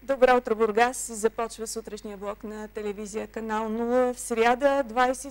Добро утро, Бургас! Започва сутрешния блок на телевизия Канал 0. В сряда,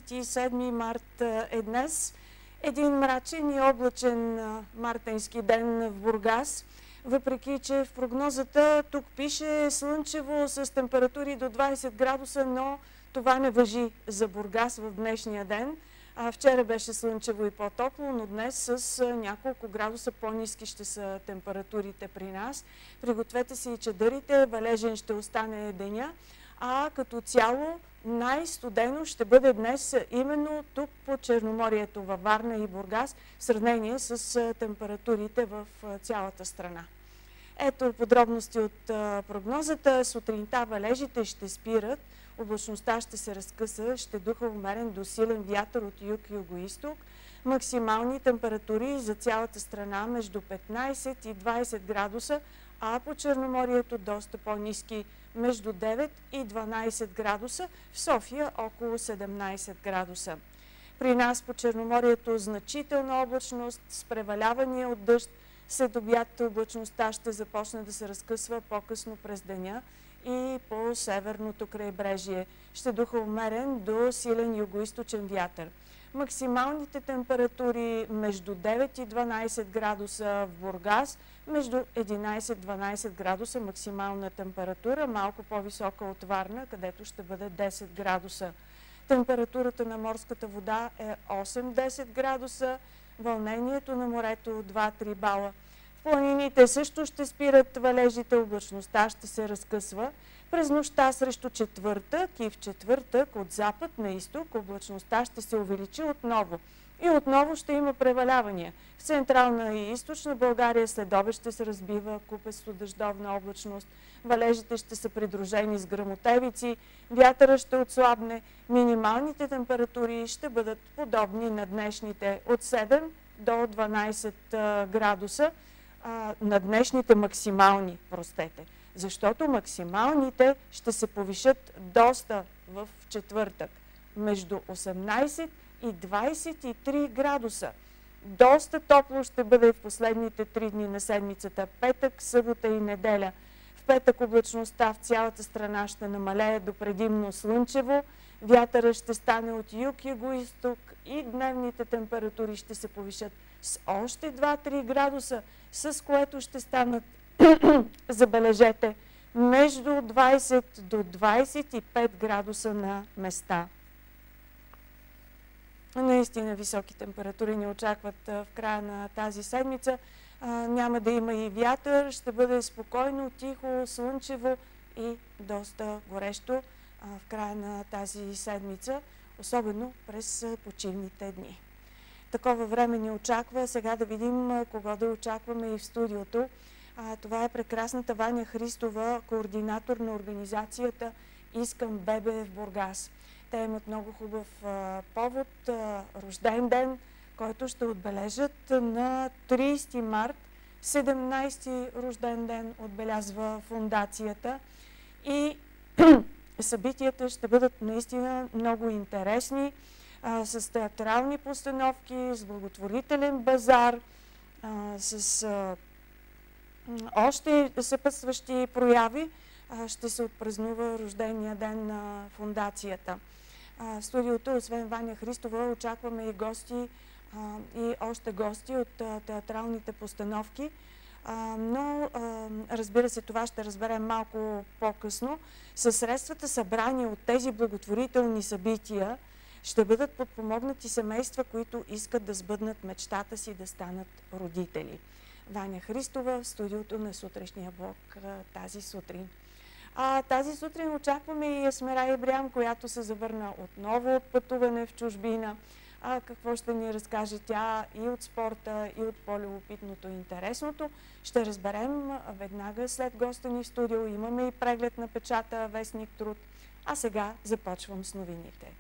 27 март е днес. Един мрачен и облачен мартенски ден в Бургас. Въпреки че в прогнозата тук пише слънчево с температури до 20 градуса, но това не важи за Бургас в днешния ден. Вчера беше слънчево и по-топло, но днес с няколко градуса по-ниски ще са температурите при нас. Пригответе си и чадърите, валежен ще остане деня, а като цяло най-студено ще бъде днес именно тук по Черноморието във Варна и Бургас в сравнение с температурите в цялата страна. Ето подробности от прогнозата. Сутринта валежите ще спират, облачността ще се разкъса, ще духа умерен до силен вятър от юг-югоизток. Максимални температури за цялата страна между 15 и 20 градуса, а по Черноморието доста по-ниски между 9 и 12 градуса, в София около 17 градуса. При нас по Черноморието значителна облачност с превалявания от дъжд. След обяд облачността ще започне да се разкъсва по-късно през деня и по северното крайбрежие. Ще духа умерен до силен югоизточен вятър. Максималните температури между 9 и 12 градуса в Бургас, между 11-12 градуса максимална температура, малко по-висока от Варна, където ще бъде 10 градуса. Температурата на морската вода е 8-10 градуса, вълнението на морето 2-3 бала. В планините също ще спират валежите, облачността ще се разкъсва. През нощта срещу четвъртък и в четвъртък от запад на изток облачността ще се увеличи отново. И отново ще има превалявания. В централна и източна България следобед ще се разбива купесто дъждовна облачност. Валежите ще са придружени с гръмотевици, вятъра ще отслабне, минималните температури ще бъдат подобни на днешните от 7 до 12 градуса. На днешните максимални, простете, защото максималните ще се повишат доста в четвъртък, между 18 и 23 градуса. Доста топло ще бъде в последните 3 дни на седмицата, петък, събота и неделя. В петък облачността в цялата страна ще намалее до предимно слънчево, вятъра ще стане от юг-югоизток и дневните температури ще се повишат с още 2-3 градуса, с което ще станат, забележете, между 20 до 25 градуса на места. Наистина високи температури ни очакват в края на тази седмица. Няма да има и вятър, ще бъде спокойно, тихо, слънчево и доста горещо в края на тази седмица, особено през почивните дни. Такова време ни очаква. Сега да видим кого да очакваме и в студиото. Това е прекрасната Ваня Христова, координатор на организацията Искам бебе в Бургас. Те имат много хубав повод, рожден ден, който ще отбележат на 30 март. 17-ти рожден ден отбелязва фундацията и събитията ще бъдат наистина много интересни, с театрални постановки, с благотворителен базар, с още съпътстващи прояви. Ще се отпразнува рождения ден на фундацията. В студиото, освен Ваня Христова, очакваме и гости, и още гости от театралните постановки. Но, разбира се, това ще разберем малко по-късно. Със средствата събрани от тези благотворителни събития ще бъдат подпомогнати семейства, които искат да сбъднат мечтата си да станат родители. Ваня Христова в студиото на сутрешния блок тази сутрин. Тази сутрин очакваме и Есмера Ибрям, която се завърна отново от пътуване в чужбина. Какво ще ни разкаже тя и от спорта, и от по-любопитното и интересното, ще разберем веднага след госта ни в студио. Имаме и преглед на печата Вестник Труд. А сега започвам с новините.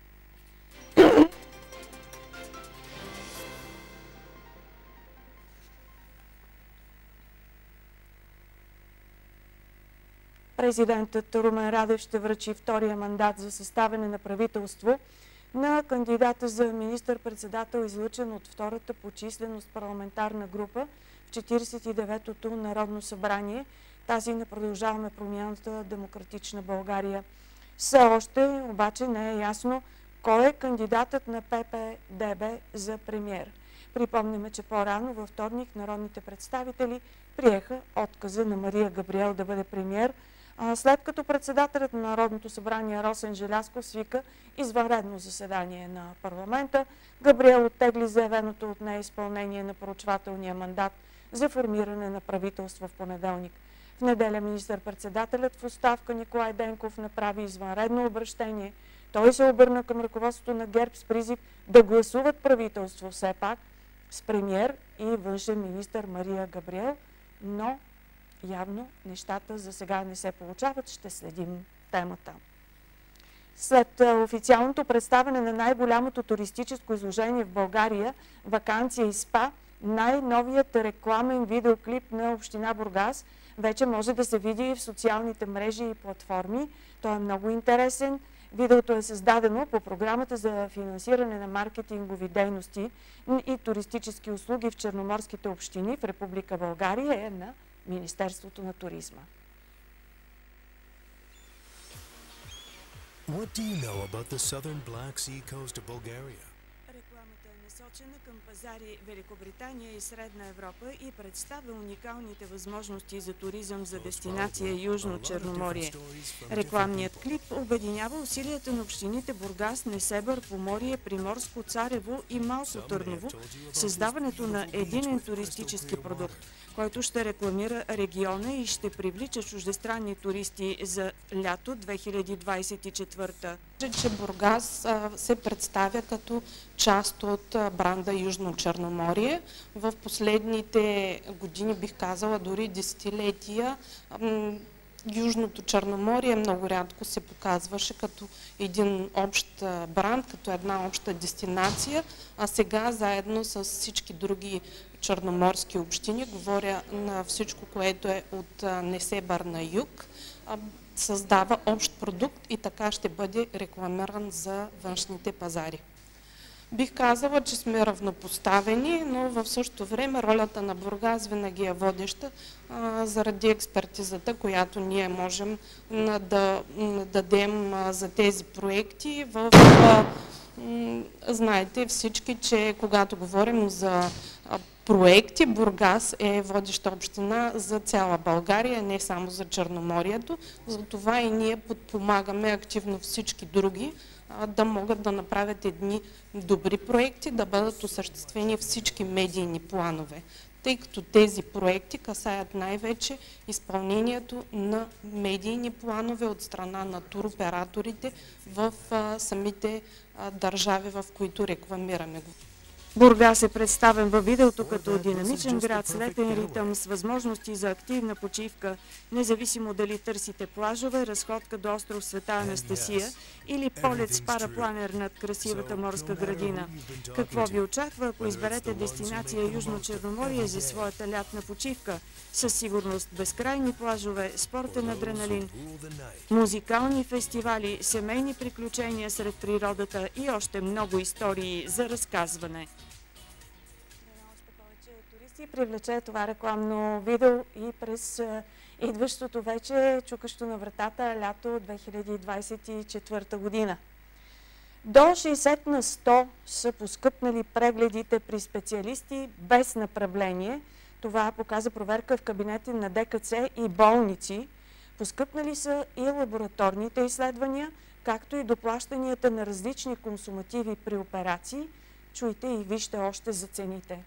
Президентът Румен Радев ще връчи втория мандат за съставяне на правителство на кандидата за министър-председател, излъчен от втората по численост парламентарна група в 49-то Народно събрание. тази на Продължаваме промяната Демократична България. Все още обаче не е ясно кой е кандидатът на ПП-ДБ за премиер. Припомняме, че по-рано във вторник народните представители приеха отказа на Мария Габриел да бъде премиер, след като председателят на Народното събрание Росен Желязков свика извънредно заседание на парламента. Габриел оттегли заявеното от нея изпълнение на проучвателния мандат за формиране на правителство в понеделник. В неделя министър-председателят в оставка Николай Денков направи извънредно обръщение. Той се обърна към ръководството на ГЕРБ с призив да гласуват правителство все пак с премиер и външен министър Мария Габриел, но явно нещата за сега не се получават. Ще следим темата. След официалното представяне на най-голямото туристическо изложение в България "Ваканция и спа", най-новият рекламен видеоклип на община Бургас вече може да се види в социалните мрежи и платформи. Той е много интересен. Видеото е създадено по програмата за финансиране на маркетингови дейности и туристически услуги в черноморските общини в Република България е на Министерството на туризма. What do you know about the southern Black Sea coast of Bulgaria? Рекламата е насочена към пазари Великобритания и Средна Европа и представя уникалните възможности за туризъм за дестинация Южно Черноморие. Рекламният клип обединява усилията на общините Бургас, Несебър, Поморие, Приморско, Царево и Малко Търново, създаването на единен туристически продукт, който ще рекламира региона и ще привлича чуждестранни туристи за лято 2024. Че Бургас се представя като част от бранда Южно Черноморие. В последните години, бих казала, дори десетилетия, Южното Черноморие много рядко се показваше като един общ бранд, като една обща дестинация, а сега заедно с всички други черноморски общини, говоря на всичко, което е от Несебър на юг, създава общ продукт и така ще бъде рекламиран за външните пазари. Бих казала, че сме равнопоставени, но в същото време ролята на Бургас винаги е водеща заради експертизата, която ние можем да дадем за тези проекти. Знаете всички, че когато говорим за проекти, Бургас е водеща община за цяла България, не само за Черноморието. Затова и ние подпомагаме активно всички други да могат да направят едни добри проекти, да бъдат осъществени всички медийни планове, тъй като тези проекти касаят най-вече изпълнението на медийни планове от страна на туроператорите в самите държави, в които рекламираме. Бургас е представен във видеото като динамичен град с летен ритъм, с възможности за активна почивка, независимо дали търсите плажове, разходка до остров Света Анастасия или полет с парапланер над красивата морска градина. Какво ви очаква, ако изберете дестинация Южно Черноморие за своята лятна почивка? Със сигурност безкрайни плажове, спортен адреналин, музикални фестивали, семейни приключения сред природата и още много истории за разказване. Още повече туристи привлече това рекламно видео и през идващото вече чукащо на вратата лято 2024 година. До 60 на 100 са поскъпнали прегледите при специалисти без направление. Това показа проверка в кабинети на ДКЦ и болници. Поскъпнали са и лабораторните изследвания, както и доплащанията на различни консумативи при операции. Чуйте и вижте още за цените.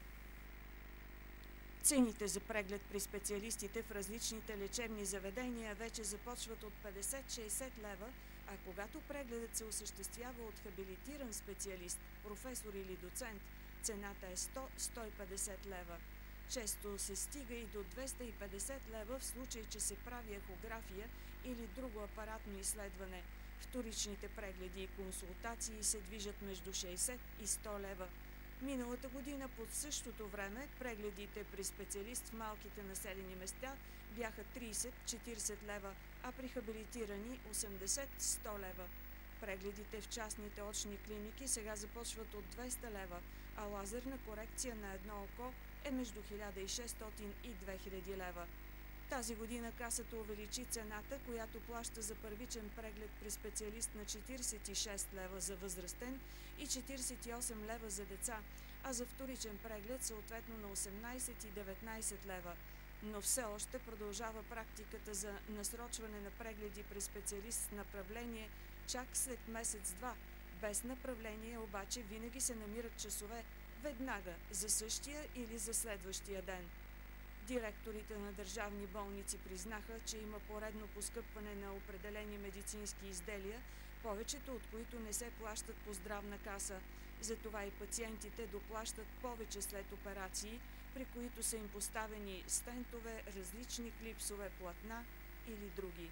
Цените за преглед при специалистите в различните лечебни заведения вече започват от 50-60 лева, а когато прегледът се осъществява от хабилитиран специалист, професор или доцент, цената е 100-150 лева. Често се стига и до 250 лева в случай, че се прави ехография или друго апаратно изследване. Вторичните прегледи и консултации се движат между 60 и 100 лева. Миналата година под същото време прегледите при специалист в малките населени места бяха 30-40 лева, а при хабилитирани 80-100 лева. Прегледите в частните очни клиники сега започват от 200 лева, а лазерна корекция на едно око е между 1600 и 2000 лева. Тази година Касата увеличи цената, която плаща за първичен преглед при специалист на 46 лева за възрастен и 48 лева за деца, а за вторичен преглед съответно на 18 и 19 лева. Но все още продължава практиката за насрочване на прегледи при специалист с направление чак след месец-два. Без направление обаче винаги се намират часове веднага за същия или за следващия ден. Директорите на държавни болници признаха, че има поредно поскъпване на определени медицински изделия, повечето от които не се плащат по здравна каса. Затова и пациентите доплащат повече след операции, при които са им поставени стентове, различни клипсове, платна или други.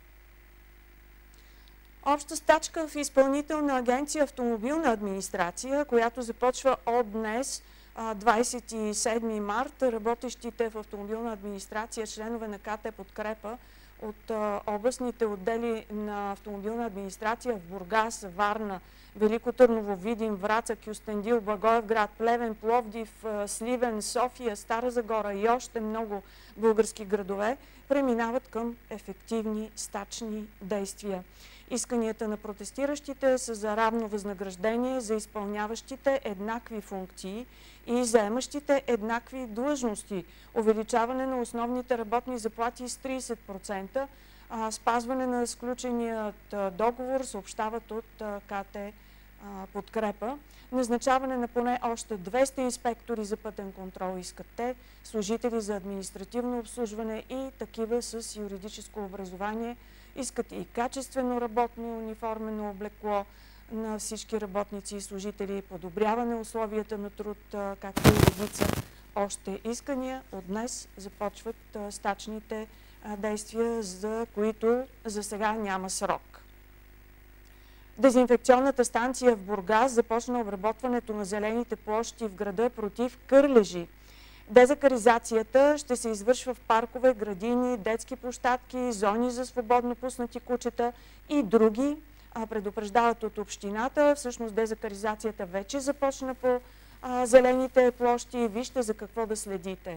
Обща стачка в Изпълнителна агенция Автомобилна администрация, която започва от днес, 27 март. Работещите в Автомобилна администрация, членове на КТ Подкрепа от областните отдели на Автомобилна администрация в Бургас, Варна, Велико Търново, Видин, Враца, Кюстендил, Благоевград, Плевен, Пловдив, Сливен, София, Стара Загора и още много български градове преминават към ефективни стачни действия. Исканията на протестиращите са за равно възнаграждение за изпълняващите еднакви функции и заемащите еднакви длъжности, увеличаване на основните работни заплати с 30%, спазване на сключеният договор, съобщават от КТ Подкрепа, назначаване на поне още 200 инспектори за пътен контрол искат те, служители за административно обслужване и такива с юридическо образование, искат и качествено работно униформено облекло на всички работници и служители, подобряване условията на труд, както и редица още искания. От днес започват стачните действия, за които за сега няма срок. Дезинфекционната станция в Бургас започна обработването на зелените площи в града против кърлежи. Дезакаризацията ще се извършва в паркове, градини, детски площадки, зони за свободно пуснати кучета и други. Предупреждават от общината. Всъщност дезакаризацията вече започна по зелените площи. Вижте за какво да следите.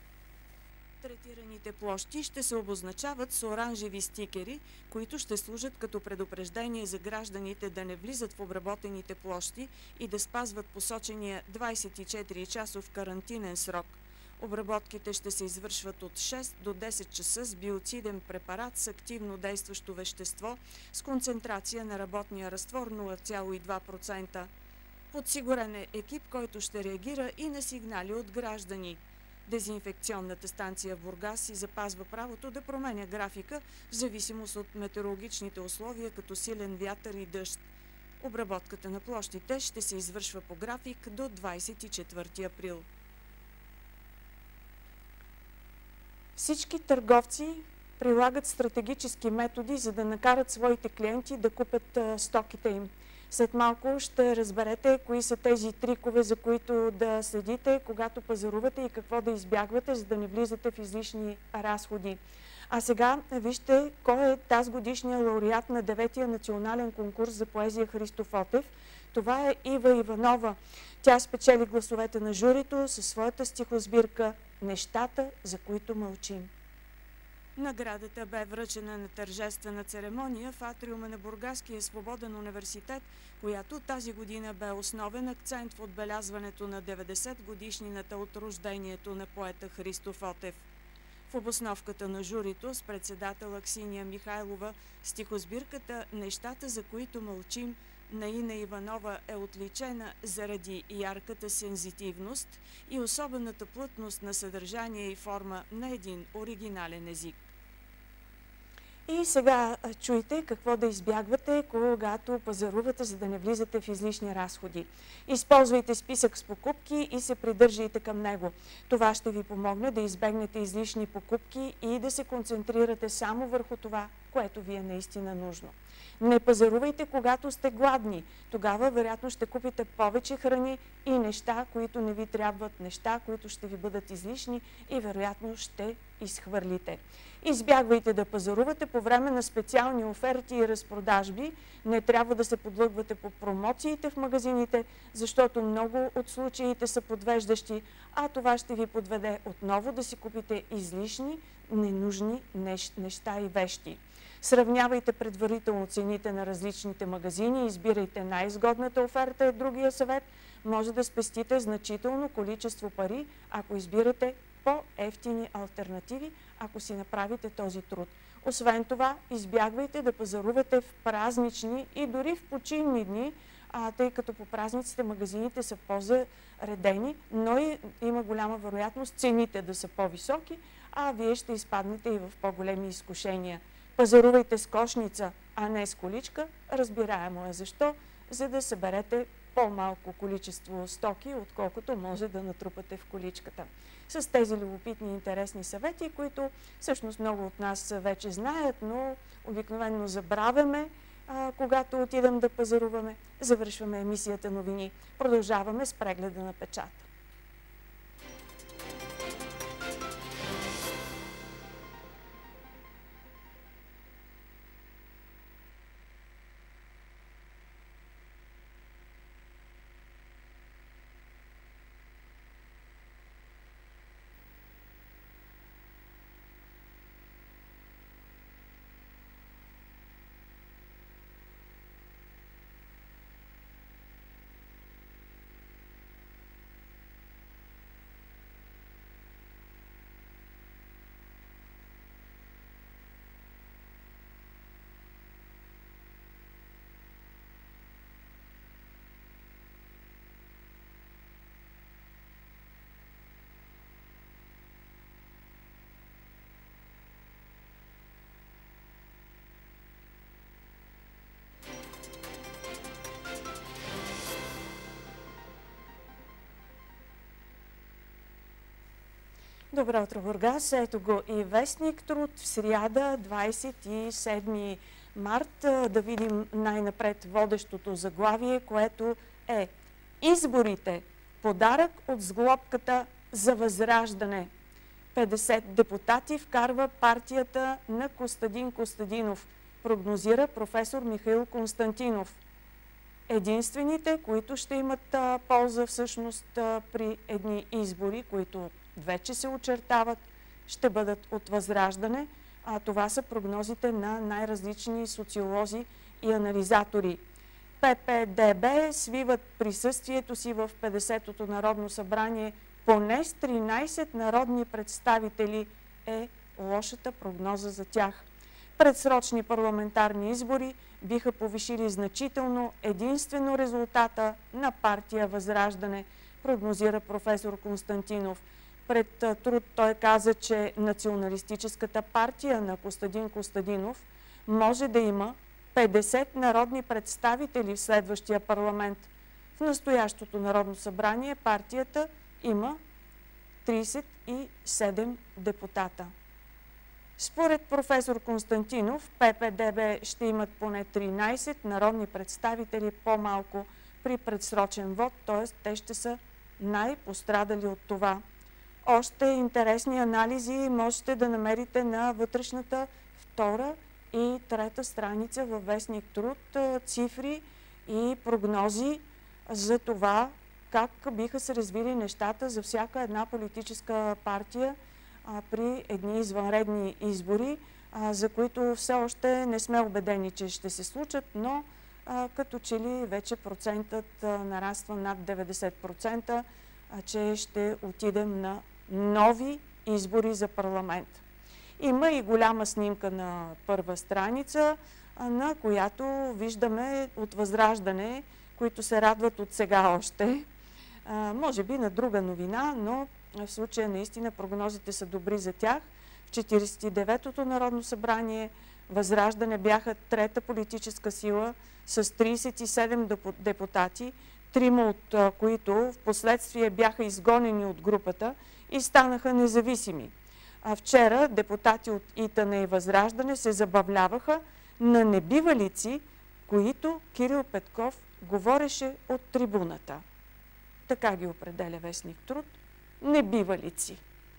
Третираните площи ще се обозначават с оранжеви стикери, които ще служат като предупреждение за гражданите да не влизат в обработените площи и да спазват посочения 24-часов карантинен срок. Обработките ще се извършват от 6 до 10 часа с биоциден препарат с активно действащо вещество с концентрация на работния разтвор 0,2%. Подсигурен е екип, който ще реагира и на сигнали от граждани. Дезинфекционната станция в Бургас си запазва правото да променя графика в зависимост от метеорологичните условия, като силен вятър и дъжд. Обработката на площите ще се извършва по график до 24 април. Всички търговци прилагат стратегически методи, за да накарат своите клиенти да купят стоките им. След малко ще разберете кои са тези трикове, за които да следите, когато пазарувате и какво да избягвате, за да не влизате в излишни разходи. А сега вижте кой е тази годишния лауреат на 9-я национален конкурс за поезия Христо Фотев. Това е Ива Иванова. Тя спечели гласовете на журито със своята стихосбирка «Нещата, за които мълчим». Наградата бе връчена на тържествена церемония в атриума на Бургаския свободен университет, която тази година бе основен акцент в отбелязването на 90-годишнината от рождението на поета Христо Фотев. В обосновката на журито с председател Аксиния Михайлова стихосбирката «Нещата, за които мълчим» на Ина Иванова е отличена заради ярката сензитивност и особената плътност на съдържание и форма на един оригинален език. И сега чуйте какво да избягвате, когато пазарувате, за да не влизате в излишни разходи. Използвайте списък с покупки и се придържайте към него. Това ще ви помогне да избегнете излишни покупки и да се концентрирате само върху това, което ви е наистина нужно. Не пазарувайте, когато сте гладни. Тогава вероятно ще купите повече храни и неща, които не ви трябват, неща, които ще ви бъдат излишни и вероятно ще изхвърлите. Избягвайте да пазарувате по време на специални оферти и разпродажби. Не трябва да се подлъгвате по промоциите в магазините, защото много от случаите са подвеждащи, а това ще ви подведе отново да си купите излишни, ненужни неща и вещи. Сравнявайте предварително цените на различните магазини, избирайте най-изгодната оферта е другия съвет. Може да спестите значително количество пари, ако избирате по-евтини алтернативи, ако си направите този труд. Освен това, избягвайте да пазарувате в празнични и дори в почивни дни, тъй като по празниците магазините са по-заредени, но и има голяма вероятност цените да са по-високи, а вие ще изпаднете и в по-големи изкушения. Пазарувайте с кошница, а не с количка. Разбираемо е защо, за да съберете по-малко количество стоки, отколкото може да натрупате в количката. С тези любопитни и интересни съвети, които всъщност много от нас вече знаят, но обикновено забравяме, когато отидем да пазаруваме, завършваме емисията новини. Продължаваме с прегледа на печата. Добро утро, Бургас. Ето го и Вестник Труд в сряда, 27 март. Да видим най-напред водещото заглавие, което е изборите. Подарък от сглобката за Възраждане. 50 депутати вкарва партията на Костадин Костадинов, прогнозира професор Михаил Константинов. Единствените, които ще имат полза всъщност при едни избори, които вече се очертават, ще бъдат от Възраждане, а това са прогнозите на най-различни социолози и анализатори. ППДБ свиват присъствието си в 50-то Народно събрание. Поне с 13 народни представители е лошата прогноза за тях. Предсрочни парламентарни избори биха повишили значително единствено резултата на партия Възраждане, прогнозира професор Константинов. Пред Труд той каза, че националистическата партия на Костадин Костадинов може да има 50 народни представители в следващия парламент. В настоящото Народно събрание партията има 37 депутата. Според професор Константинов, ППДБ ще имат поне 13 народни представители по-малко при предсрочен вод, т.е. те ще са най-пострадали от това. Още интересни анализи можете да намерите на вътрешната втора и трета страница във Вестник Труд, цифри и прогнози за това как биха се развили нещата за всяка една политическа партия при едни извънредни избори, за които все още не сме убедени, че ще се случат, но като че ли вече процентът нараства над 90%, че ще отидем на нови избори за парламент. Има и голяма снимка на първа страница, на която виждаме от Възраждане, които се радват от сега още. Може би на друга новина, но в случая наистина прогнозите са добри за тях. В 49-то Народно събрание Възраждане бяха трета политическа сила с 37 депутати, трима от които в последствие бяха изгонени от групата и станаха независими. Вчера депутати от ИТН и Възраждане се забавляваха на небивалици, които Кирил Петков говореше от трибуната. Така ги определя Вестник Труд. Небивалици.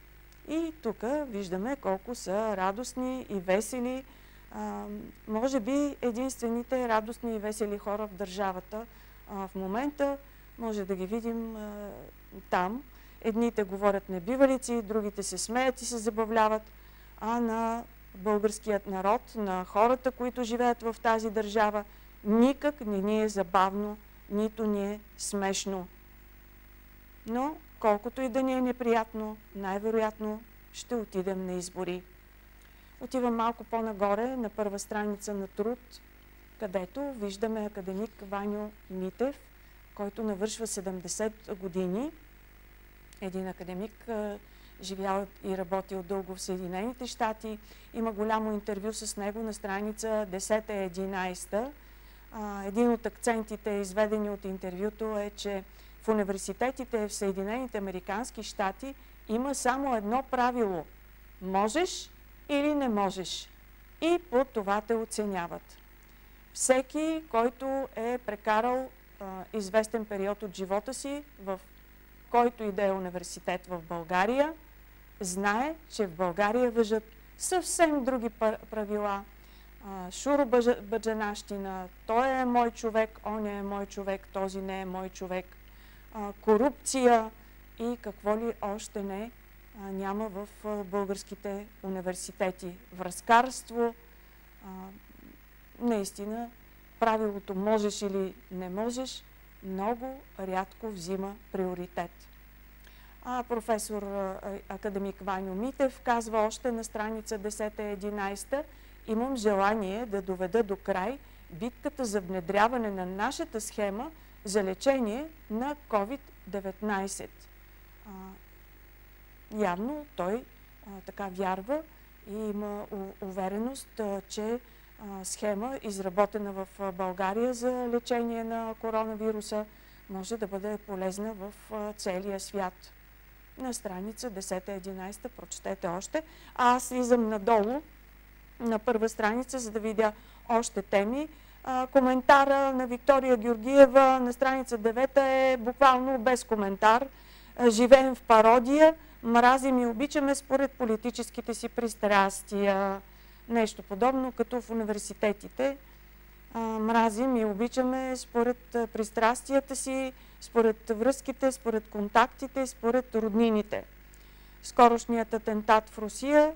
И тук виждаме колко са радостни и весели. Може би единствените радостни и весели хора в държавата в момента. Може да ги видим там. Едните говорят небивалици, другите се смеят и се забавляват, а на българският народ, на хората, които живеят в тази държава, никак не ни е забавно, нито ни е смешно. Но, колкото и да ни е неприятно, най-вероятно ще отидем на избори. Отивам малко по-нагоре, на първа страница на Труд, където виждаме академик Ваньо Митев, който навършва 70 години. Един академик, живял и работил дълго в Съединените щати. Има голямо интервю с него на страница 10-11. Един от акцентите, изведени от интервюто, е, че в университетите в Съединените американски щати има само едно правило – можеш или не можеш. И по това те оценяват. Всеки, който е прекарал известен период от живота си в който и да е университет в България, знае, че в България важат съвсем други правила. Шуробаджанащина, той е мой човек, он е мой човек, този не е мой човек. Корупция и какво ли още не няма в българските университети. Връзкарство, наистина правилото можеш или не можеш много рядко взима приоритет. Професор академик Ваньо Митев казва още на страница 10-11: имам желание да доведа до край битката за внедряване на нашата схема за лечение на COVID-19. Явно той така вярва и има увереност, че схема, изработена в България за лечение на коронавируса, може да бъде полезна в целия свят. На страница 10-11 прочетете още. Аз слизам надолу на първа страница, за да видя още теми. Коментара на Виктория Георгиева на страница 9 е буквално без коментар. Живеем в пародия, мразим и обичаме според политическите си пристрастия. Нещо подобно, като в университетите. Мразим и обичаме според пристрастията си, според връзките, според контактите, според роднините. Скорошният атентат в Русия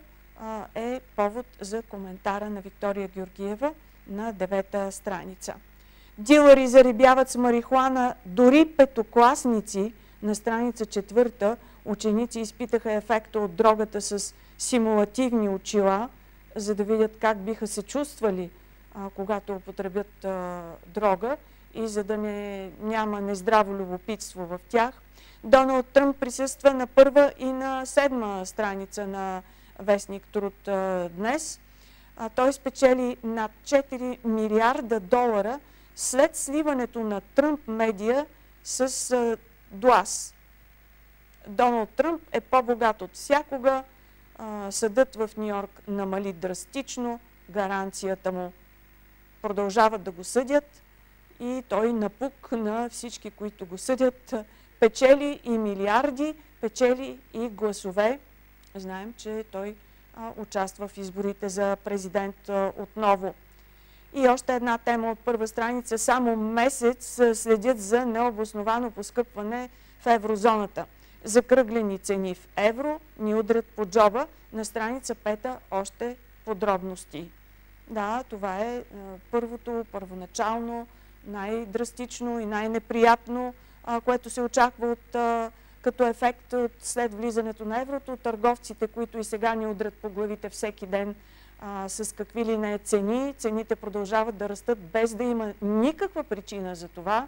е повод за коментара на Виктория Георгиева на 9-та страница. Дилъри зарибяват с марихуана дори петокласници. На страница 4 ученици изпитаха ефекта от дрогата с симулативни очила, за да видят как биха се чувствали, когато употребят дрога и за да няма нездраво любопитство в тях. Доналд Тръмп присъства на първа и на 7-ма страница на вестник Труд днес. Той спечели над 4 милиарда долара след сливането на Тръмп медия с Дуас. Доналд Тръмп е по-богат от всякога. Съдът в Нью-Йорк намали драстично гаранцията му. Продължават да го съдят и той напук на всички, които го съдят. Печели и милиарди, печели и гласове. Знаем, че той участва в изборите за президент отново. И още една тема от първа страница. Само месец следят за необосновано поскъпване в еврозоната. Закръглени цени в евро ни удрят по джоба. На страница 5 още подробности. Да, това е първото, първоначално, най-драстично и най-неприятно, което се очаква като ефект след влизането на еврото. Търговците, които и сега ни удрят по главите всеки ден с какви ли не цени. Цените продължават да растат без да има никаква причина за това.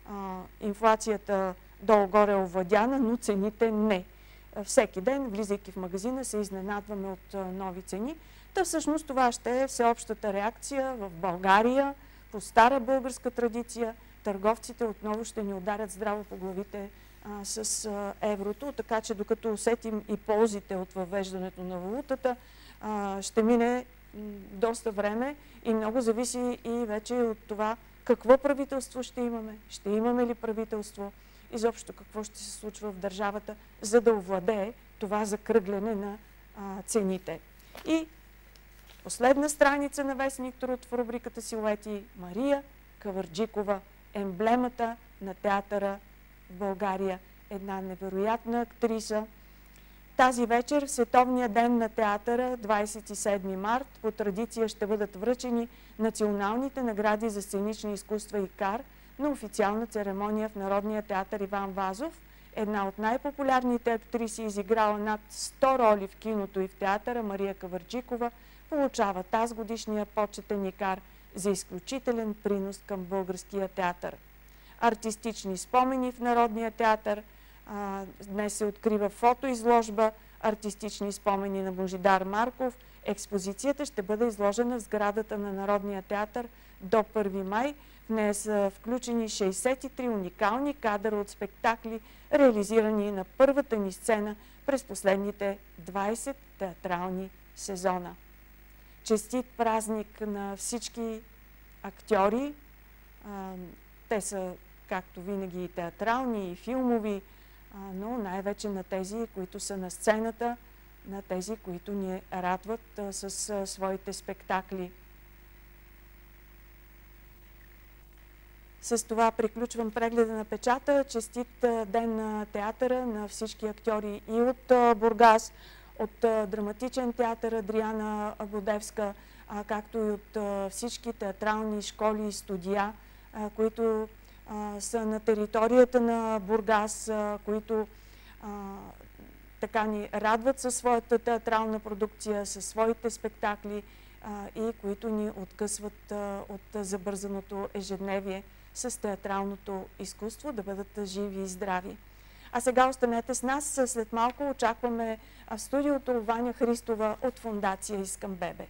Инфлацията долу-горе е овладяна, но цените не. Всеки ден, влизайки в магазина, се изненадваме от нови цени. Та всъщност това ще е всеобщата реакция в България, по стара българска традиция. Търговците отново ще ни ударят здраво по главите с еврото, така че докато усетим и ползите от въвеждането на валутата, ще мине доста време и много зависи и вече от това какво правителство ще имаме. Ще имаме ли правителство изобщо какво ще се случва в държавата, за да овладее това закръгляне на цените. И последна страница на вестник Труд в рубриката Силуети. Мария Каварджикова, емблемата на театъра в България. Една невероятна актриса. Тази вечер в Световния ден на театъра, 27 март, по традиция ще бъдат връчени националните награди за сценични изкуства и КАР на официална церемония в Народния театър Иван Вазов. Една от най-популярните актриси, изиграла над 100 роли в киното и в театъра, Мария Каварджикова, получава тази годишния почетен икар за изключителен принос към българския театър. Артистични спомени в Народния театър. Днес се открива фотоизложба "Артистични спомени на Божидар Марков". Експозицията ще бъде изложена в сградата на Народния театър до 1 май. В нея са включени 63 уникални кадъра от спектакли, реализирани на първата ни сцена през последните 20 театрални сезона. Честит празник на всички актьори. Те са, както винаги, и театрални, и филмови, но най-вече на тези, които са на сцената, на тези, които ни радват с своите спектакли. С това приключвам прегледа на печата. Честит ден на театъра на всички актьори и от Бургас, от Драматичен театър Адриана Бодевска, както и от всички театрални школи и студия, които са на територията на Бургас, които така ни радват със своята театрална продукция, със своите спектакли и които ни откъсват от забързаното ежедневие с театралното изкуство, да бъдат живи и здрави. А сега останете с нас. След малко очакваме в студиото Ваня Христова от фондация "Искам бебе".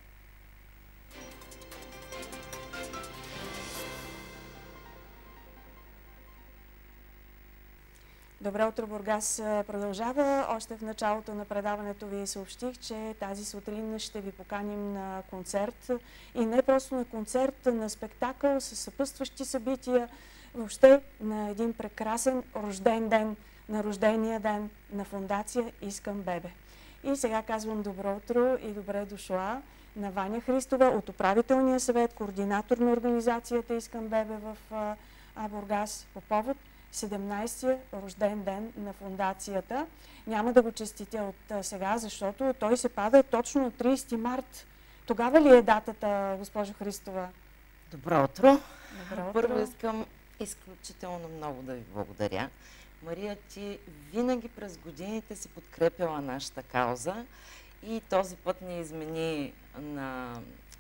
Добро утро, Бургас продължава. Още в началото на предаването ви съобщих, че тази сутрин ще ви поканим на концерт. И не просто на концерт, на спектакъл с съпътстващи събития, въобще на един прекрасен рожден ден, на рождения ден на фондация "Искам бебе". И сега казвам добро утро и добре дошла на Ваня Христова от управителния съвет, координатор на организацията "Искам бебе" в Бургас по повод 17-я рожден ден на фондацията. Няма да го честитя от сега, защото той се пада точно от 30 март. Тогава ли е датата, госпожо Христова? Добро утро! Добро утро. Първо искам изключително много да ви благодаря. Мария, ти винаги през годините си подкрепила нашата кауза и този път ни измени на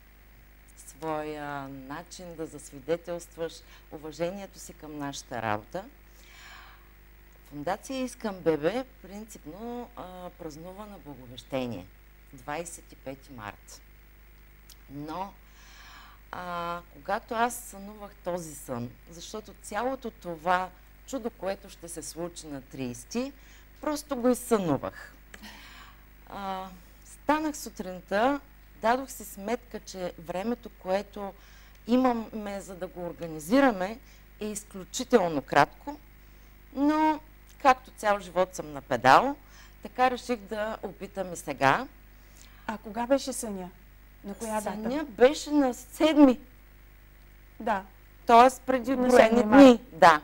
своя начин да засвидетелстваш уважението си към нашата работа. Фондация "Искам бебе" принципно празнува на Благовещение, 25 март. Но когато аз сънувах този сън, защото цялото това чудо, което ще се случи на 30, просто го изсънувах. Станах сутринта, дадох си сметка, че времето, което имаме за да го организираме, е изключително кратко, но както цял живот съм на педал, така реших да опитам и сега. А кога беше съня? На коя дата? Съня беше на 7. Да. Т.е. преди броени дни. Да.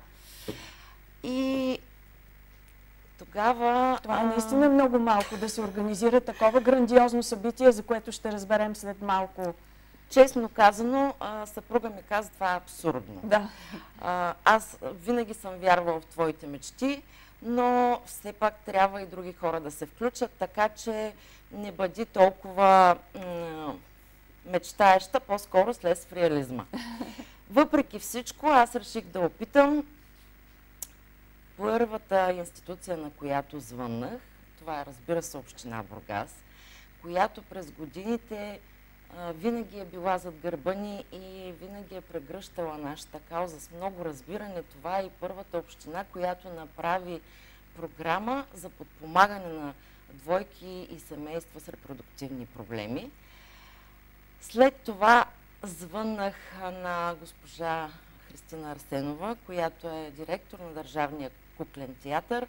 И тогава... Това е наистина много малко да се организира такова грандиозно събитие, за което ще разберем след малко. Честно казано, съпруга ми каза, това е абсурдно. Да. Аз винаги съм вярвала в твоите мечти, но все пак трябва и други хора да се включат, така че не бъди толкова мечтаеща, по-скоро слез в реализма. Въпреки всичко, аз реших да опитам. Първата институция, на която звъннах, това е, разбира се, община Бургас, която през годините винаги е била зад гърба ни и винаги е прегръщала нашата кауза с много разбиране. Това е и първата община, която направи програма за подпомагане на двойки и семейства с репродуктивни проблеми. След това звъннах на госпожа Христина Арсенова, която е директор на Държавния куклен театър.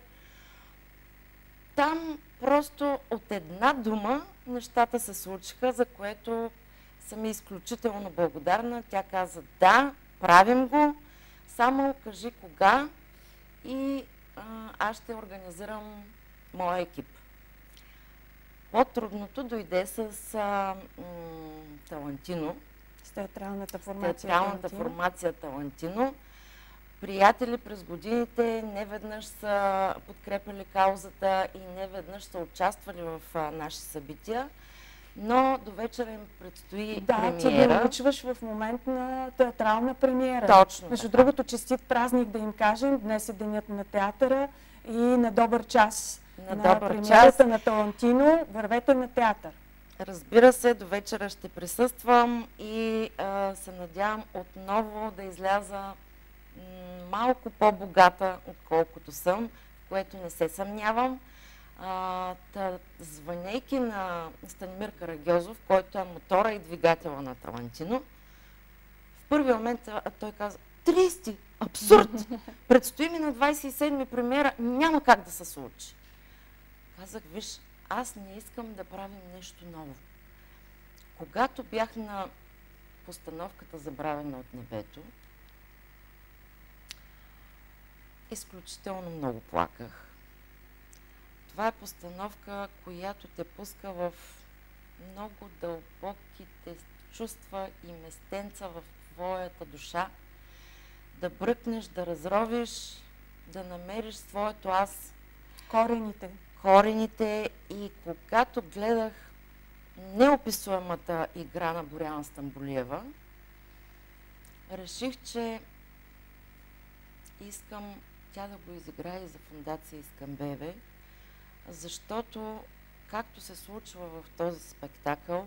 Там просто от една дума нещата се случиха, за което съм изключително благодарна. Тя каза: да, правим го, само кажи кога и аз ще организирам моя екип. По-трудното дойде с Талантино. С театралната формация Талантино. Приятели през годините неведнъж са подкрепили каузата и неведнъж са участвали в наши събития, но до вечера им предстои премиера. Да, ти ги научваш в момент на театрална премиера. Точно. Между другото, честит празник да им кажем. Днес е денят на театъра и на добър час. На премиерата на Талантино. Вървете на театър. Разбира се, до вечера ще присъствам и се надявам отново да изляза малко по-богата, отколкото съм, в което не се съмнявам. Звънейки на Станимир Карагьозов, който е мотора и двигателя на Талантино, в първи момент той каза: 30, абсурд! Предстои ми на 27-ми премиера, няма как да се случи. Казах: виж, аз не искам да правим нещо ново. Когато бях на постановката "Забравена от небето", изключително много плаках. Това е постановка, която те пуска в много дълбоките чувства и местенца в твоята душа, да бръкнеш, да разровиш, да намериш своето аз. Корените. И когато гледах неописуемата игра на Боряна Стамболиева, реших, че искам тя да го изиграе за фондация Искамбебе, защото, както се случва в този спектакъл,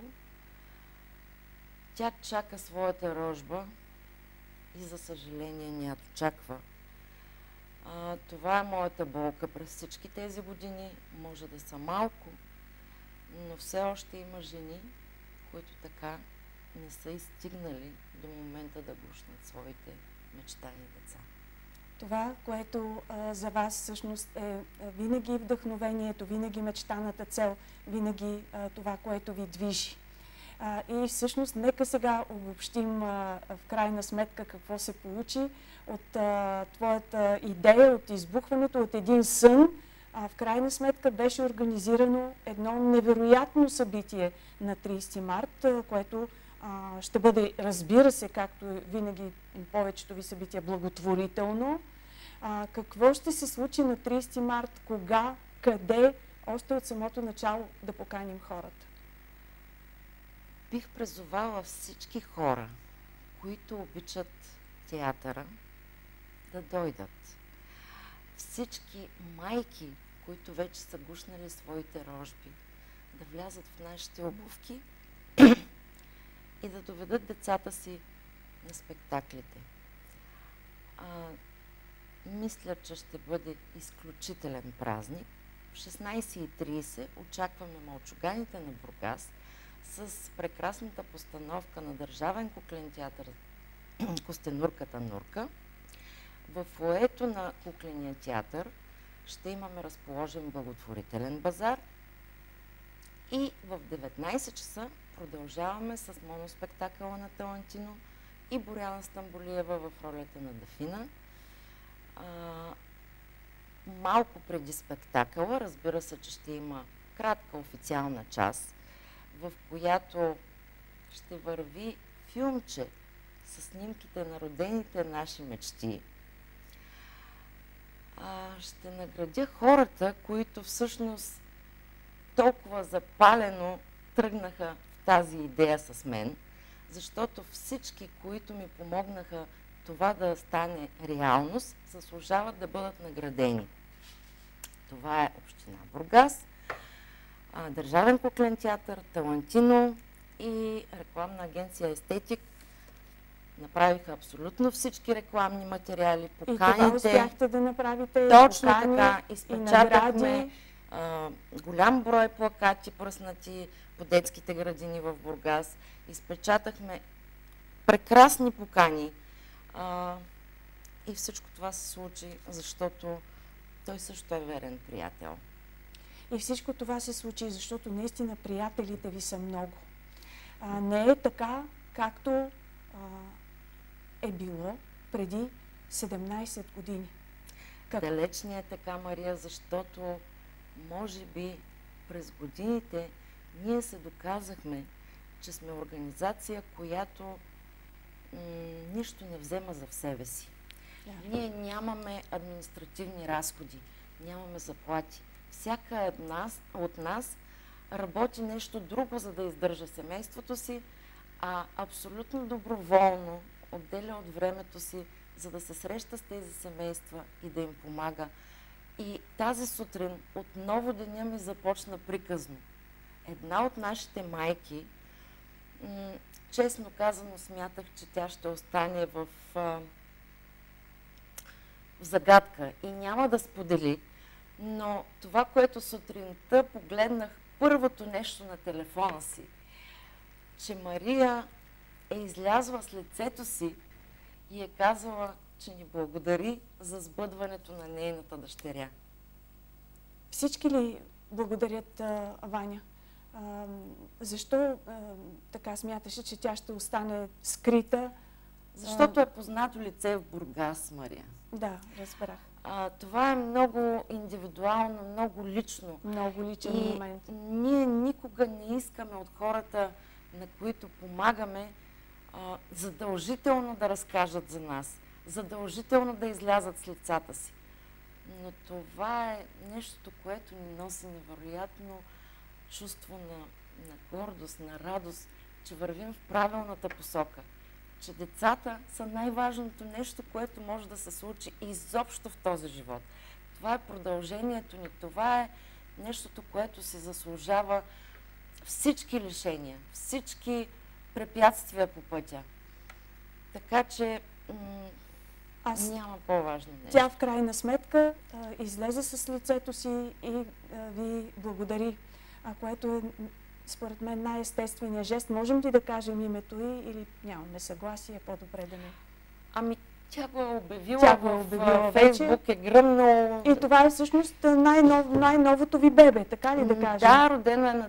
тя чака своята рожба и, за съжаление, не я дочаква. Това е моята болка през всички тези години. Може да са малко, но все още има жени, които така не са и стигнали до момента да гушнат своите мечтани деца. Това, което за вас всъщност е винаги вдъхновението, винаги мечтаната цел, винаги това, което ви движи. И всъщност нека сега обобщим в крайна сметка какво се получи от твоята идея, от избухването, от един сън. В крайна сметка беше организирано едно невероятно събитие на 30 март, което ще бъде, разбира се, както винаги повечето ви събития, благотворително. Какво ще се случи на 30 март, кога, къде, още от самото начало да поканим хората? Бих призовала всички хора, които обичат театъра, да дойдат. Всички майки, които вече са гушнали своите рожби, да влязат в нашите обувки и да доведат децата си на спектаклите. Мисля, че ще бъде изключителен празник. В 16:30 очакваме Мълчуганите на Бургас с прекрасната постановка на Държавен куклен театър "Костенурката Нурка". В фоайето на Кукления театър ще имаме разположен благотворителен базар и в 19 часа продължаваме с моноспектакъла на Талантино и Боряна Стамболиева в ролята на Дафина. Малко преди спектакъла, разбира се, че ще има кратка официална част, в която ще върви филмче с снимките на родените наши мечти. Ще наградя хората, които всъщност толкова запалено тръгнаха в тази идея с мен, защото всички, които ми помогнаха това да стане реалност, заслужават да бъдат наградени. Това е община Бургас, Държавен куклен театър, Талантино и рекламна агенция Естетик. Направиха абсолютно всички рекламни материали, поканите. И това успяхте да направите. Точно така. Изпечатахме голям брой плакати, пръснати по детските градини в Бургас. Изпечатахме прекрасни покани. И всичко това се случи, защото той също е верен приятел. И всичко това се случи, защото наистина приятелите ви са много. Не е така, както е било преди 17 години. Далеч не е така, Мария, защото може би през годините ние се доказахме, че сме организация, която нищо не взема за в себе си. Да. Ние нямаме административни разходи, нямаме заплати. Всяка една от нас работи нещо друго, за да издържа семейството си, а абсолютно доброволно отделя от времето си, за да се среща с тези семейства и да им помага. И тази сутрин отново деня ми започна приказно. Една от нашите майки, честно казано, смятах, че тя ще остане в загадка и няма да сподели, но това, което сутринта погледнах първото нещо на телефона си, че Мария е излязла с лицето си и е казала, че ни благодари за сбъдването на нейната дъщеря. Всички ли благодарят Ваня? Защо така смяташе, че тя ще остане скрита? Защото е познато лице в Бургас, Мария. Да, разбрах. Това е много индивидуално, много лично. Много личен момент. Ние никога не искаме от хората, на които помагаме, задължително да разкажат за нас, задължително да излязат с лицата си. Но това е нещо, което ни носи невероятно чувство на гордост, на радост, че вървим в правилната посока. Че децата са най-важното нещо, което може да се случи изобщо в този живот. Това е продължението ни, това е нещото, което си заслужава всички лишения, всички препятствия по пътя. Така че няма по-важно нещо. Тя в крайна сметка излезе с лицето си и ви благодари, което е според мен най-естественият жест. Можем ли да кажем името й или нямаме съгласие? По-добре да не. Тя го е обявила, в Фейсбук е гръмнало. И това е всъщност най-новото ви бебе, така ли да кажем? Да, родена е на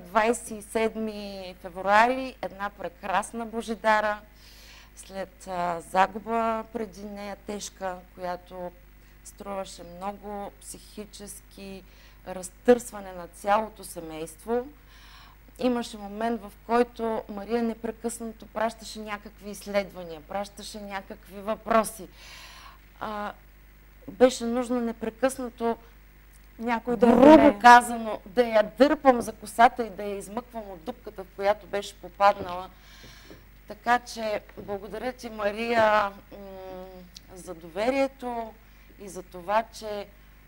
27 февруари, една прекрасна Божидара, след загуба преди нея тежка, която струваше много психически разтърсване на цялото семейство. Имаше момент, в който Мария непрекъснато пращаше някакви изследвания, пращаше някакви въпроси. Беше нужно непрекъснато, някой грубо казано, да я дърпам за косата и да я измъквам от дупката, в която беше попаднала. Така че благодаря ти, Мария, за доверието и за това, че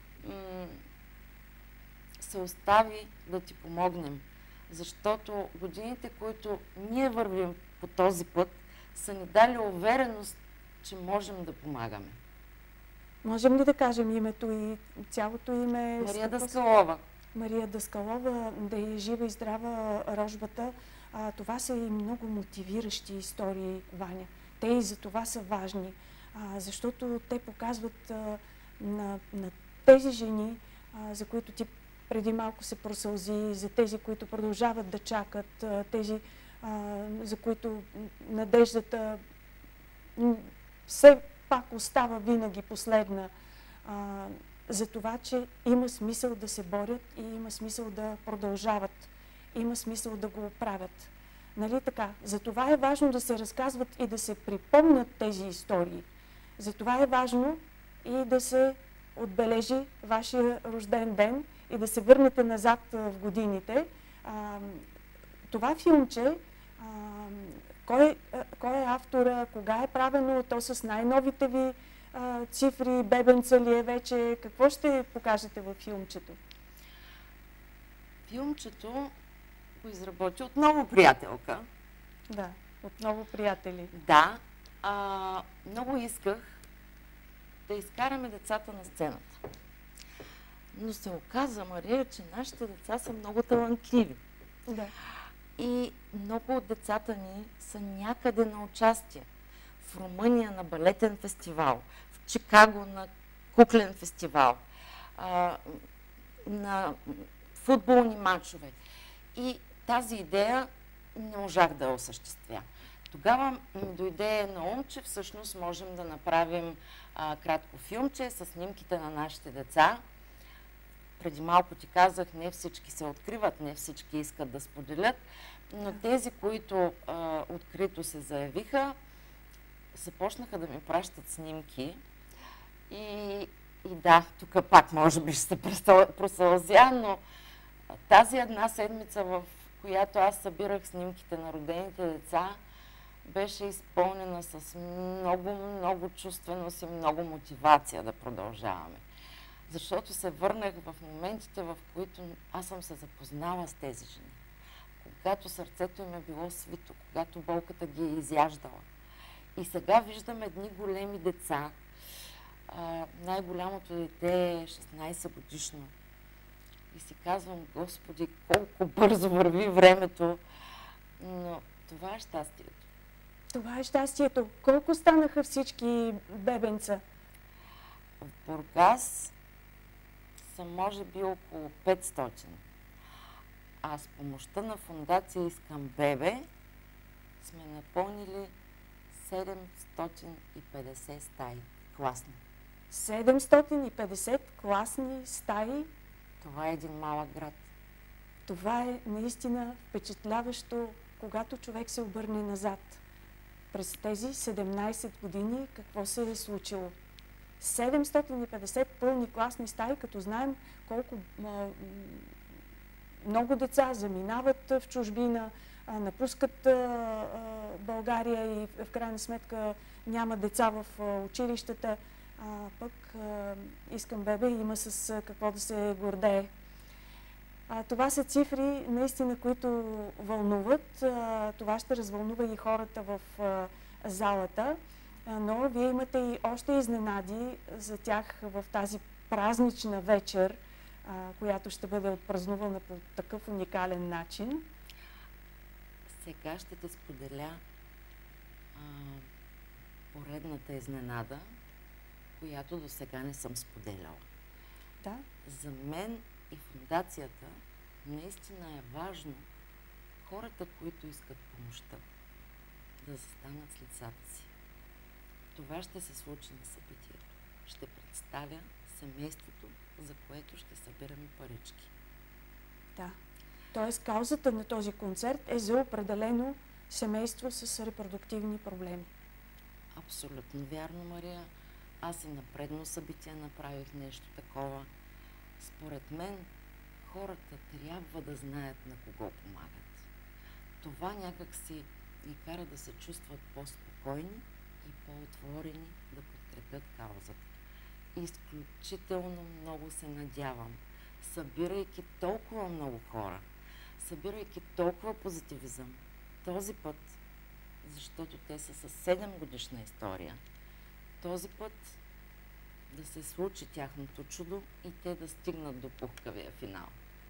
се остави да ти помогнем. Защото годините, които ние вървим по този път, са ни дали увереност, че можем да помагаме. Можем ли да кажем името и цялото име? Мария Даскалова. Мария Даскалова, да е жива и здрава рожбата. Това са и много мотивиращи истории, Ваня. Те и за това са важни, защото те показват на тези жени, за които ти преди малко се просълзи, за тези, които продължават да чакат, тези, за които надеждата все пак остава винаги последна, за това, че има смисъл да се борят и има смисъл да продължават, има смисъл да го правят. Нали така? Затова е важно да се разказват и да се припомнят тези истории. Затова е важно и да се отбележи вашия рожден ден и да се върнете назад в годините. Това филмче, кой е автора, кога е правено, то с най-новите ви цифри, бебенца ли е вече, какво ще покажете във филмчето? Филмчето го изработи отново приятелка. Да, отново приятели. Да, много исках да изкараме децата на сцената. Но се оказа, Мария, че нашите деца са много талантливи. Да. И много от децата ни са някъде на участие. в Румъния на балетен фестивал, в Чикаго на куклен фестивал, на футболни матчове. И тази идея не можах да я осъществя. Тогава ми дойде на ум, че всъщност можем да направим кратко филмче с снимките на нашите деца. Преди малко ти казах, не всички се откриват, не всички искат да споделят, но тези, които открито се заявиха, започнаха да ми пращат снимки. И да, тук пак може би ще се просълзя, но тази една седмица, в която аз събирах снимките на родените деца, беше изпълнена с много, много чувственост и много мотивация да продължаваме. Защото се върнах в моментите, в които аз съм се запознала с тези жени. Когато сърцето им е било свито, когато болката ги е изяждала. И сега виждам едни големи деца. Най-голямото дете е 16 годишно. И си казвам, Господи, колко бързо върви времето. Но това е щастието. Това е щастието. Колко станаха всички бебенца? В Бургас са може би около 500. А с помощта на фондация Искам бебе сме напълнили 750 стаи класни. 750 класни стаи. Това е един малък град. Това е наистина впечатляващо, когато човек се обърне назад. През тези 17 години какво се е случило? 750 пълни класни стаи, като знаем колко много деца заминават в чужбина, напускат България и в крайна сметка няма деца в училищата. Пък Искам бебе има с какво да се гордее. Това са цифри, наистина, които вълнуват. Това ще развълнува и хората в залата. Но вие имате и още изненади за тях в тази празнична вечер, която ще бъде отпразнувана по такъв уникален начин. Сега ще те споделя поредната изненада, която до сега не съм споделяла. Да. За мен и фондацията наистина е важно хората, които искат помощта, да застанат с лицата си. Това ще се случи на събитието. Ще представя семейството, за което ще събираме парички. Да. Тоест, каузата на този концерт е за определено семейство с репродуктивни проблеми. Абсолютно вярно, Мария. Аз и на предно събитие направих нещо такова. Според мен, хората трябва да знаят на кого помагат. Това някак си ги кара да се чувстват по-спокойни и по-отворени да подкрепят каузата. Изключително много се надявам, събирайки толкова много хора, събирайки толкова позитивизъм, този път, защото те са с 7-годишна история, този път да се случи тяхното чудо и те да стигнат до пухкавия финал.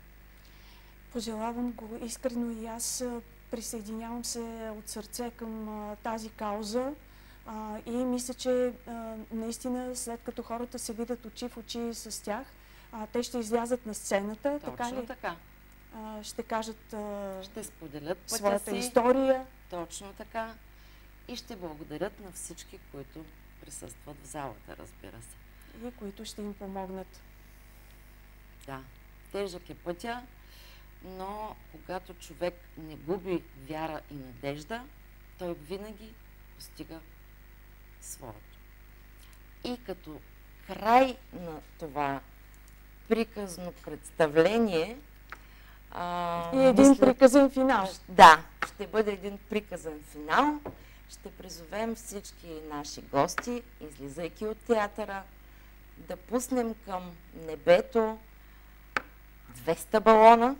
Пожелавам го искрено и аз. Присъединявам се от сърце към тази кауза и мисля, че наистина след като хората се видят очи в очи с тях, те ще излязат на сцената. Точно така. Ще кажат ще споделят пътя своята си, история. Точно така. И ще благодарят на всички, които присъстват в залата, разбира се. И които ще им помогнат. Да, тежък е пътя, но когато човек не губи вяра и надежда, той винаги постига своето. И като край на това приказно представление... и един приказен финал. Да, ще бъде един приказен финал. Ще призовем всички наши гости, излизайки от театъра, да пуснем към небето 200 балона,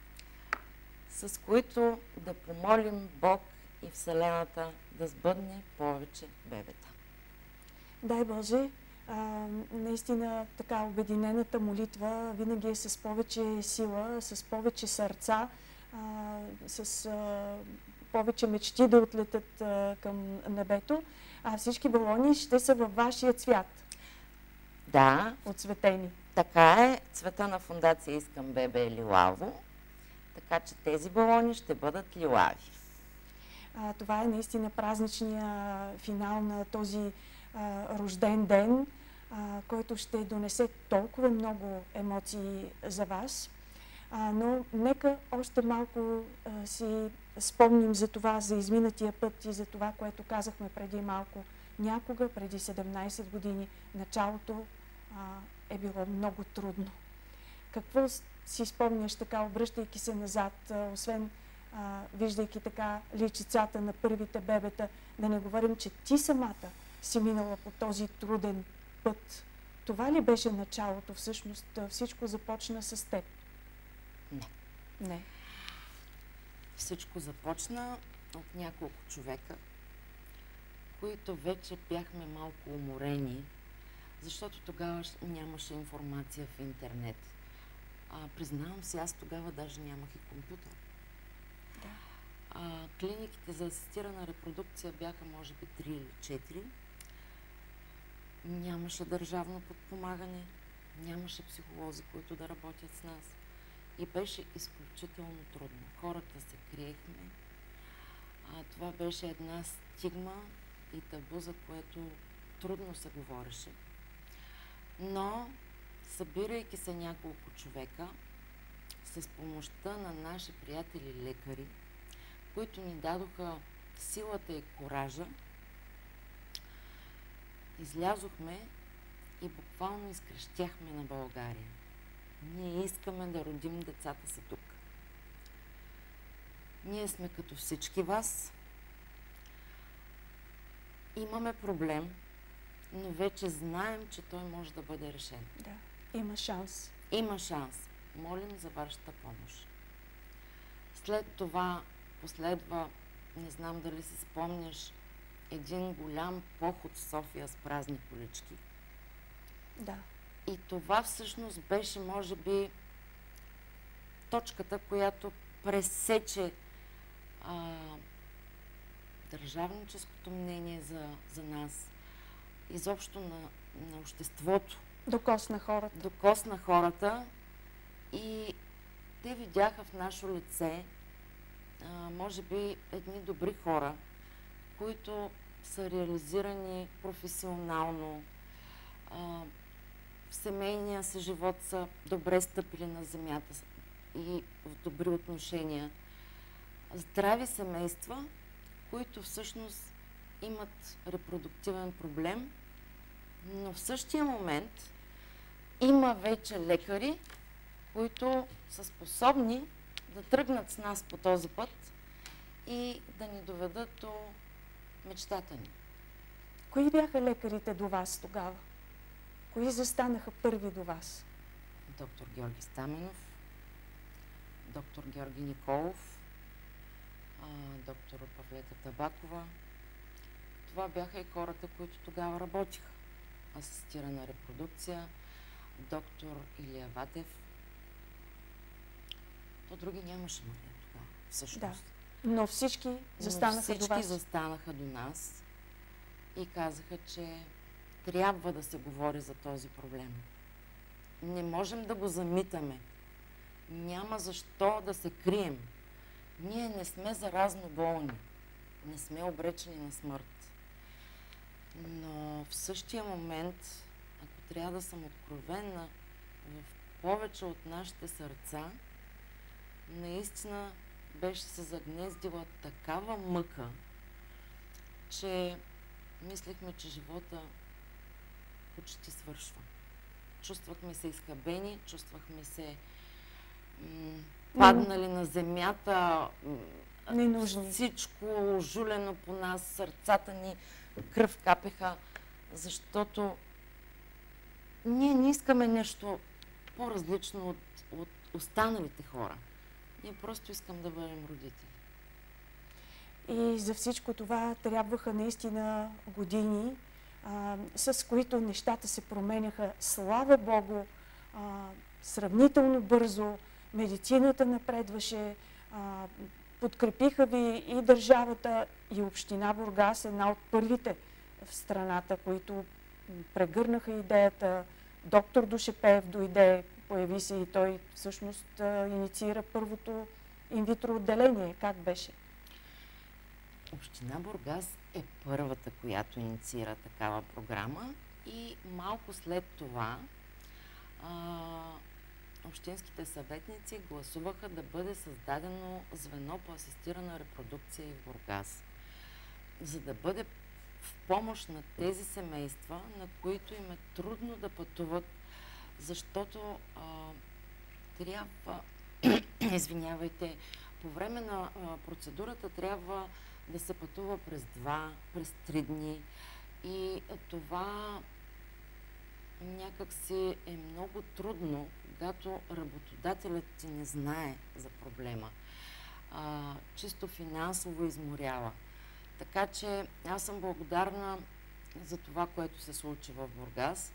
с които да помолим Бог и Вселената да сбъдне повече бебета. Дай Боже, наистина така обединената молитва винаги е с повече сила, с повече сърца, с повече мечти да отлетят към небето. всички балони ще са във вашия цвят. Да, Отцветени. така е. Цвета на фондация Искам бебе е лилаво, така че тези балони ще бъдат лилави. Това е наистина празничния финал на този рожден ден, който ще донесе толкова много емоции за вас. Но нека още малко си спомним за това, за изминатия път и за това, което казахме преди малко. Някога, преди 17 години, началото е било много трудно. Какво си спомняш така, обръщайки се назад, освен виждайки така личицата на първите бебета, да не говорим, че ти самата си минала по този труден път. Това ли беше началото всъщност? Всичко започна с теб? Не. Не. Всичко започна от няколко човека, които вече бяхме малко уморени, защото тогава нямаше информация в интернет. Признавам се, аз тогава даже нямах и компютър. Да. Клиниките за асистирана репродукция бяха може би 3 или 4. Нямаше държавно подпомагане, нямаше психолози, които да работят с нас. И беше изключително трудно. Хората се криехме. Това беше една стигма и табу, за което трудно се говореше. Но, събирайки се няколко човека, с помощта на наши приятели лекари, които ни дадоха силата и коража, излязохме и буквално изкрещяхме на България. Ние искаме да родим децата си тук. Ние сме като всички вас. Имаме проблем, но вече знаем, че той може да бъде решен. Да, има шанс. Има шанс. Молим за вашата помощ. След това последва, не знам дали си спомняш, един голям поход в София с празни колички. Да. И това всъщност беше, може би, точката, която пресече държавническото мнение за нас, изобщо на обществото. Докосна хората. Докосна хората и те видяха в наше лице, може би, едни добри хора, които са реализирани професионално, в семейния си живот са добре стъпили на земята и в добри отношения. Здрави семейства, които всъщност имат репродуктивен проблем, но в същия момент има вече лекари, които са способни да тръгнат с нас по този път и да ни доведат до мечтата ни. Кои бяха лекарите до вас тогава? Кои застанаха първи до вас? Доктор Георги Стаменов, доктор Георги Николов, доктор Павлета Табакова. Това бяха и хората, които тогава работиха. Асистирана репродукция, доктор Илия Ватев. То други нямаше тогава, всъщност. Да, но всички застанаха до вас. Всички застанаха до нас и казаха, че трябва да се говори за този проблем. Не можем да го замитаме. Няма защо да се крием. Ние не сме заразно болни. Не сме обречени на смърт. Но в същия момент, ако трябва да съм откровенна, в повече от нашите сърца, наистина беше се загнездила такава мъка, че мислехме, че живота почти свършва. Чувствахме се изхабени, чувствахме се паднали на земята, ненужни. Всичко жулено по нас, сърцата ни кръв капеха, защото ние не искаме нещо по-различно от останалите хора. Ние просто искам да бъдем родители. И за всичко това трябваха наистина години, с които нещата се променяха. Слава Богу, сравнително бързо, медицината напредваше, подкрепиха ви и държавата, и община Бургас, една от първите в страната, които прегърнаха идеята. Доктор Душепеев дойде, появи се и той всъщност инициира първото инвитро отделение. Как беше? Община Бургас е първата, която инициира такава програма и малко след това общинските съветници гласуваха да бъде създадено звено по асистирана репродукция и в Бургас, за да бъде в помощ на тези семейства, на които им е трудно да пътуват, защото трябва, извинявайте, по време на процедурата трябва да се пътува през 2, през 3 дни и това някак си е много трудно, когато работодателят ти не знае за проблема. Чисто финансово изморява. Така че аз съм благодарна за това, което се случи в Бургас,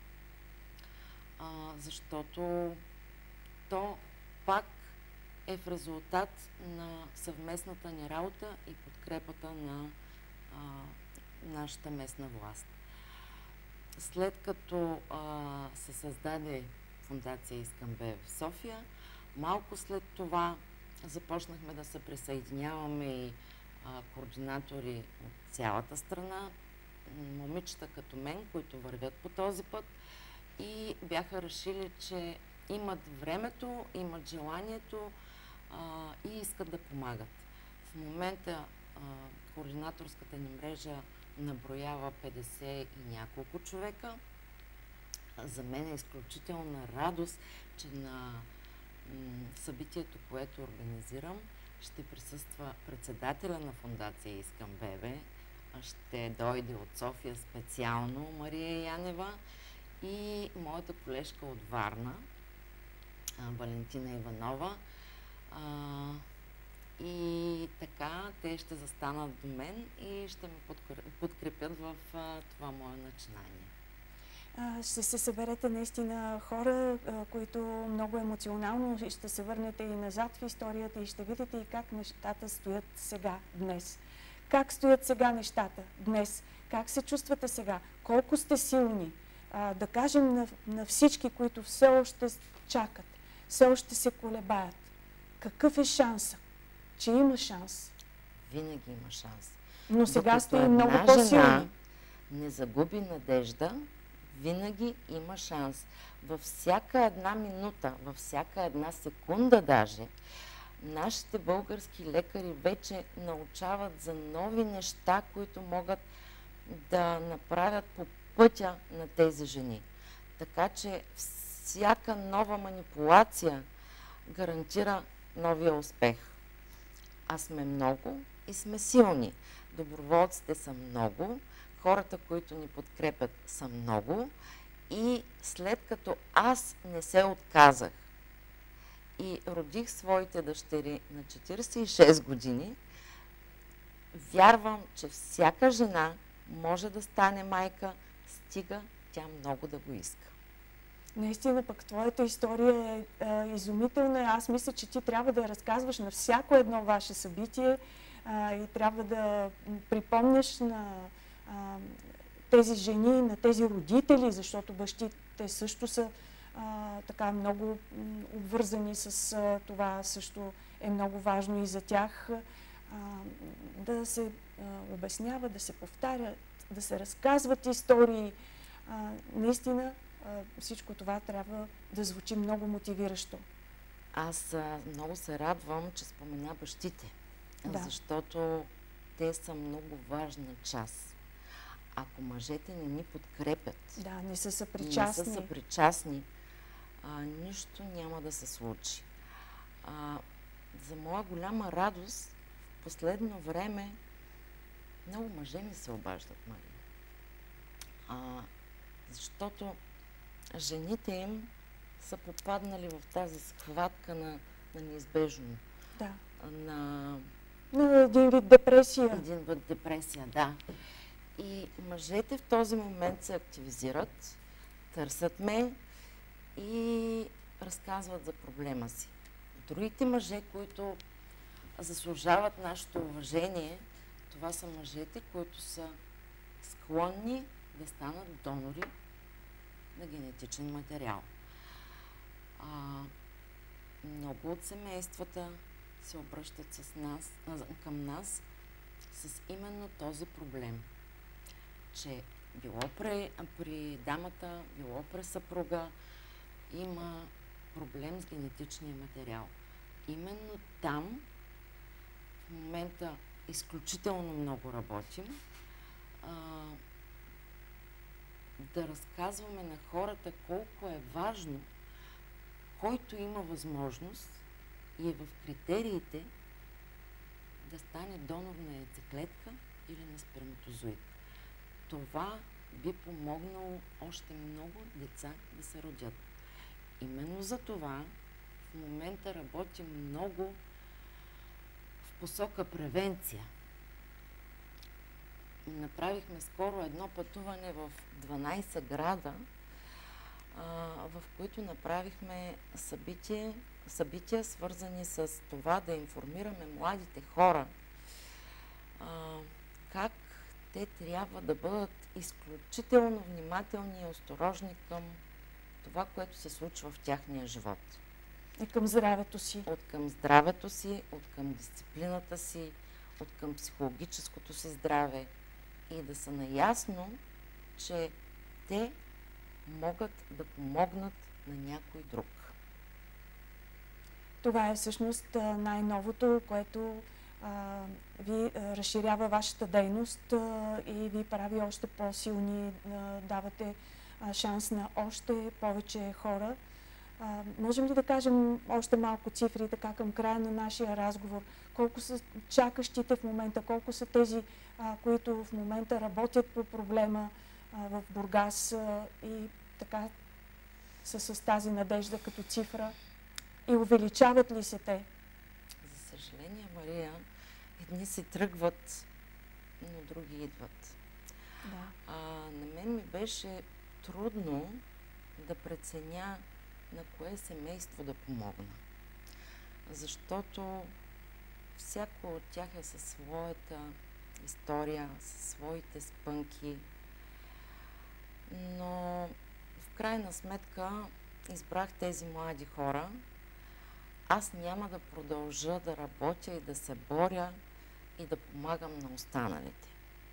защото то пак е в резултат на съвместната ни работа и подкрепата на нашата местна власт. След като се създаде фондация Искамбе в София, малко след това започнахме да се присъединяваме и координатори от цялата страна, момичета като мен, които вървят по този път и бяха решили, че имат времето, имат желанието и искат да помагат. В момента координаторската ни мрежа наброява 50 и няколко човека. За мен е изключителна радост, че на събитието, което организирам, ще присъства председателя на фондация Искам Бебе. Ще дойде от София специално Мария Янева и моята колежка от Варна, Валентина Иванова. И така те ще застанат до мен и ще ме подкрепят в това мое начинание. Ще се съберете наистина хора, които много емоционално ще се върнете и назад в историята и ще видите и как нещата стоят сега, днес. Как стоят сега нещата днес? Как се чувствате сега? Колко сте силни? Да кажем на всички, които все още чакат, все още се колебаят. Какъв е шансът? Че има шанс. Винаги има шанс. Но сега докато сте и много една по-силни. жена не загуби надежда, винаги има шанс. Във всяка една минута, във всяка една секунда даже, нашите български лекари вече научават за нови неща, които могат да направят по пътя на тези жени. Така че всяка нова манипулация гарантира новия успех. А сме много и сме силни. Доброволците са много, хората, които ни подкрепят, са много и след като аз не се отказах и родих своите дъщери на 46 години, вярвам, че всяка жена може да стане майка, стига тя много да го иска. Наистина пък твоята история е изумителна. Аз мисля, че ти трябва да я разказваш на всяко едно ваше събитие и трябва да припомняш на тези жени, на тези родители, защото бащите също са така много обвързани с това, също е много важно и за тях да се обяснява, да се повтарят, да се разказват истории. Наистина всичко това трябва да звучи много мотивиращо. Аз много се радвам, че спомена бащите, Да. защото те са много важна част. Ако мъжете не ни подкрепят, Да, не са съпричастни. не са съпричастни, нищо няма да се случи. За моя голяма радост, в последно време много мъже ми се обаждат, Мария. Защото жените им са попаднали в тази схватка на неизбежно. Да. На един вид депресия. един вид депресия, да. И мъжете в този момент се активизират, търсят ме и разказват за проблема си. Другите мъже, които заслужават нашето уважение, това са мъжете, които са склонни да станат донори на генетичен материал. Много от семействата се обръщат към нас с именно този проблем, че било при дамата, било при съпруга има проблем с генетичния материал. Именно там в момента изключително много работим, да разказваме на хората колко е важно, който има възможност и е в критериите да стане донор на яйцеклетка или на сперматозоид. Това би помогнало още много деца да се родят. Именно за това в момента работим много в посока превенция. Направихме скоро едно пътуване в 12 града, в които направихме събития, свързани с това да информираме младите хора как те трябва да бъдат изключително внимателни и осторожни към това, което се случва в тяхния живот. И към здравето си. От към здравето си, от към дисциплината си, от към психологическото си здраве и да са наясно, че те могат да помогнат на някой друг. Това е всъщност най-новото, което ви разширява вашата дейност и ви прави още по-силни, давате шанс на още повече хора. Можем ли да кажем още малко цифри, така към края на нашия разговор? Колко са чакащите в момента, колко са тези, които в момента работят по проблема в Бургас и така са с тази надежда като цифра? И увеличават ли се те? За съжаление, Мария, едни се тръгват, но други идват. Да. На мен ми беше трудно да преценя на кое семейство да помогна. Защото всяко от тях е със своята история, със своите спънки. Но в крайна сметка избрах тези млади хора. Аз няма да продължа да работя и да се боря и да помагам на останалите.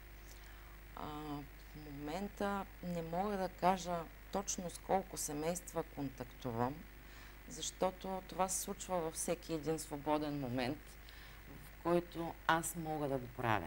В момента не мога да кажа точно с колко семейства контактувам, защото това се случва във всеки един свободен момент, в който аз мога да го правя.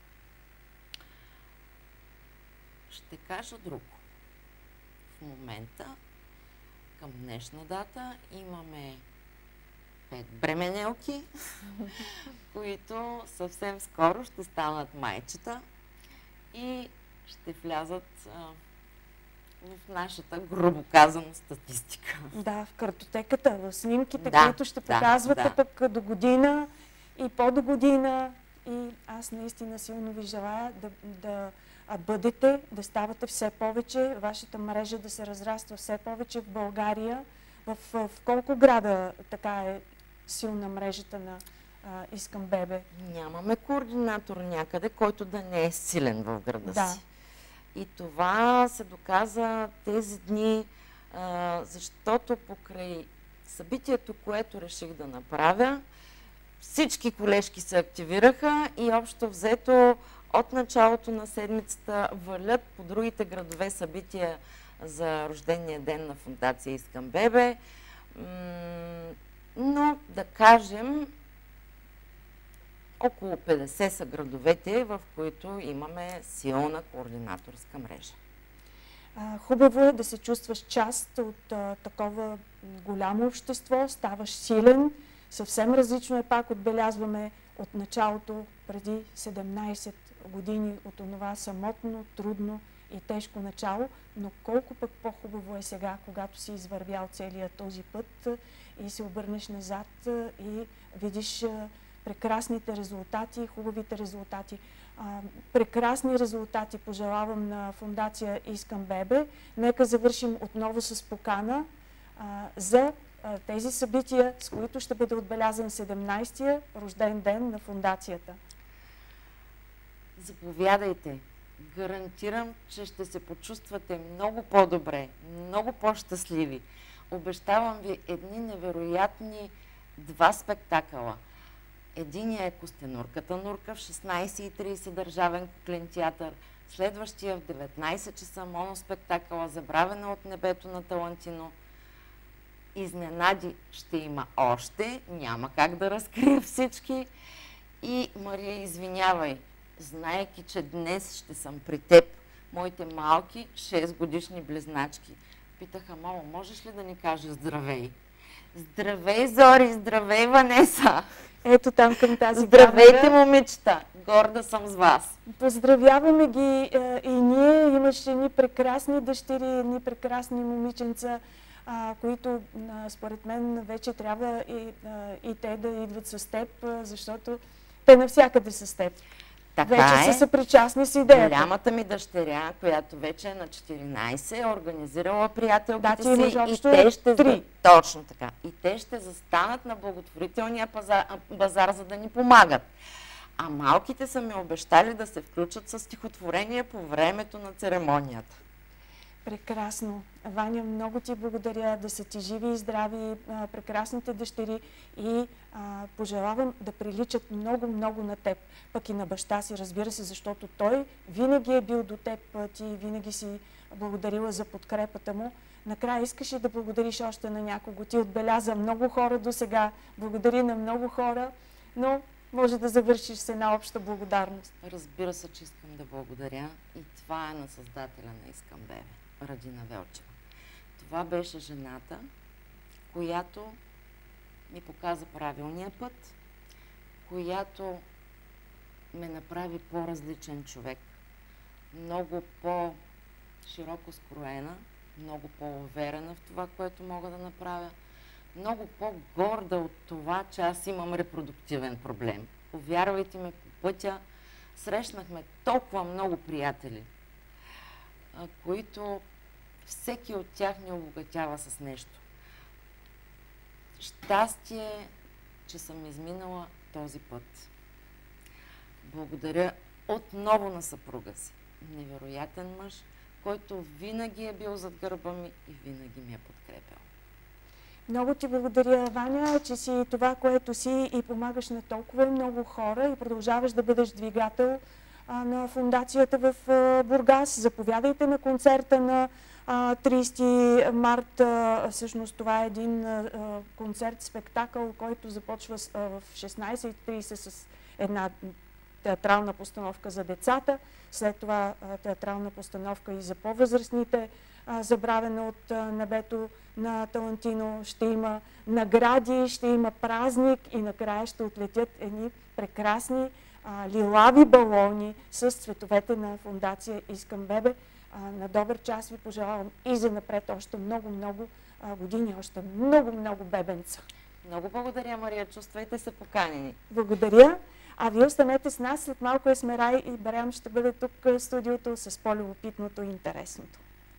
Ще кажа друго. В момента, към днешна дата, имаме 5 бременелки, които съвсем скоро ще станат майчета и ще влязат в нашата, грубо казано, статистика. Да, в картотеката, в снимките, които ще показвате пък до година и по-до година. И аз наистина силно ви желая да бъдете, да ставате все повече, вашата мрежа да се разраства все повече в България. В колко града така е силна мрежата на Искам Бебе? Нямаме координатор някъде, който да не е силен в града си. И това се доказа тези дни, защото покрай събитието, което реших да направя, всички колежки се активираха и общо взето от началото на седмицата валят по другите градове събития за рождения ден на Фондация Искам Бебе. Но да кажем, около 50 са градовете, в които имаме силна координаторска мрежа. Хубаво е да се чувстваш част от такова голямо общество, ставаш силен. Съвсем различно е, пак отбелязваме от началото, преди 17 години, от онова самотно, трудно и тежко начало, но колко пък по-хубаво е сега, когато си извървял целият този път и се обърнеш назад и видиш прекрасните резултати, хубавите резултати. Прекрасни резултати пожелавам на Фондация Искам Бебе. Нека завършим отново с покана за тези събития, с които ще бъде отбелязан 17-я рожден ден на Фондацията. Заповядайте гарантирам, че ще се почувствате много по-добре, много по-щастливи. Обещавам ви едни невероятни 2 спектакъла. Единият е Костенурката Нурка в 16:30 Държавен куклен театър. Следващия в 19 часа моноспектакъла Забравена от небето на Талантино. Изненади ще има още, няма как да разкрия всички. И Мария, извинявай, знаейки, че днес ще съм при теб, моите малки 6-годишни близначки питаха: мамо, можеш ли да ни кажеш здравей? Здравей, Зори, здравей, Ванеса! Ето там към тази Здравейте, камера. момичета! Горда съм с вас! Поздравяваме ги и ние. Имаше едни прекрасни дъщери, едни прекрасни момиченца, които според мен вече трябва и те да идват с теб, защото те навсякъде са с теб. Така вече е. са съпричастни с идеята. Голямата ми дъщеря, която вече е на 14, е организирала приятелките ти имаш си и общо те ще... 3. Точно така. И те ще застанат на благотворителния базар, за да ни помагат. А малките са ми обещали да се включат с стихотворение по времето на церемонията. Прекрасно. Ваня, много ти благодаря, да са ти живи и здрави, прекрасните дъщери и пожелавам да приличат много на теб, пък и на баща си, разбира се, защото той винаги е бил до теб, ти винаги си благодарила за подкрепата му. Накрая искаш ли да благодариш още на някого? Ти отбеляза много хора до сега, благодари на много хора, но може да завършиш с една обща благодарност. Разбира се, че искам да благодаря и това е на създателя на Искам Бебе, Радина Велчева. Това беше жената, която ми показа правилния път, която ме направи по-различен човек, много по-широко скроена, много по-уверена в това, което мога да направя, много по-горда от това, че аз имам репродуктивен проблем. Повярвайте ме, по пътя срещнахме толкова много приятели, които всеки от тях ни обогатява с нещо. Щастие, че съм изминала този път. Благодаря отново на съпруга си. Невероятен мъж, който винаги е бил зад гърба ми и винаги ми е подкрепял. Много ти благодаря, Ваня, че си това, което си и помагаш на толкова много хора и продължаваш да бъдеш двигател на фундацията в Бургас. Заповядайте на концерта на 30 март. Всъщност това е един концерт, спектакъл, който започва в 16:30 с една театрална постановка за децата. След това театрална постановка и за по-възрастните. Забравена от небето на Талантино. Ще има награди, ще има празник и накрая ще отлетят едни прекрасни лилави балони с цветовете на фундация Искам Бебе. На добър час ви пожелавам и занапред още много години, още много бебенца. Много благодаря, Мария. Чувствайте се поканени. Благодаря. А вие останете с нас. След малко Есмерай и Барям ще бъде тук в студиото с по-любопитното и интересното.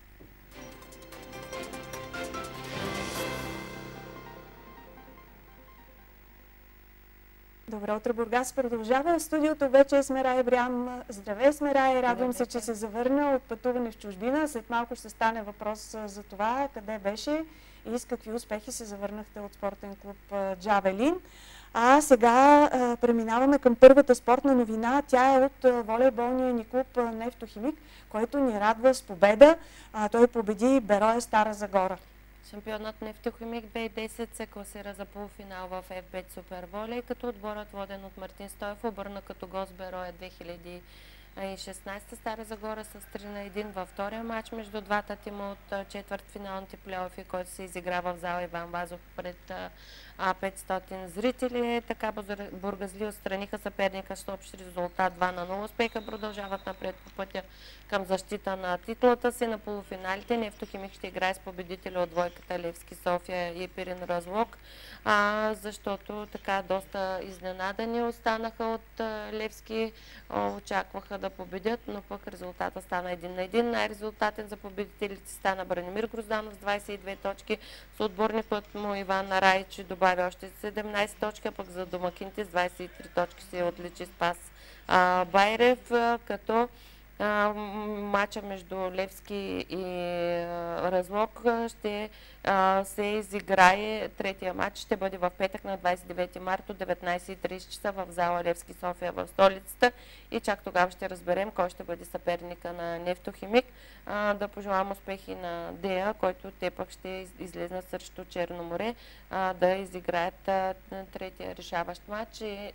Добро утро, Бургас продължава. В студиото вече е Есмерай Ибрям. Здравей, Есмерай! Радвам се, че се завърна от пътуване в чужбина. След малко ще стане въпрос за това, къде беше и с какви успехи се завърнахте от спортен клуб Джавелин. А сега преминаваме към първата спортна новина. Тя е от волейболния ни клуб Нефтохимик, който ни радва с победа. Той победи Берое Стара Загора. Шампионът Нефтохимик 2010 се класира за полуфинал в FBET Суперволей, като отборът, воден от Мартин Стоев, обърна като гост Берое 2016 Стара Загора с 3-1 във втория матч между двата тима от четвъртфиналните плейофи, който се изиграва в зала Иван Вазов пред 500 зрители. Така бургазли отстраниха съперника с общ резултат 2-0. Успеха продължават напред по пътя към защита на титлата си. На полуфиналите Нефтохимик ще играе с победителя от двойката Левски София и Пирин Разлог, защото така доста изненадани останаха от Левски. Очакваха да победят, но пък резултата стана 1-1. Най-резултатен за победителите стана Бранимир Грозданов с 22 точки. С отборникът му Иван Райчи добави още 17 точки, а пък за домакините с 23 точки се отличи Спас Байрев, като Матча между Левски и Разлог ще се изиграе. Третия матч ще бъде в петък на 29 марта от 19:30 часа в зала Левски София в столицата и чак тогава ще разберем кой ще бъде съперника на Нефтохимик. Да пожелавам успехи на Дея, който те пък ще излезнат срещу Черно море, да изиграят третия решаващ матч и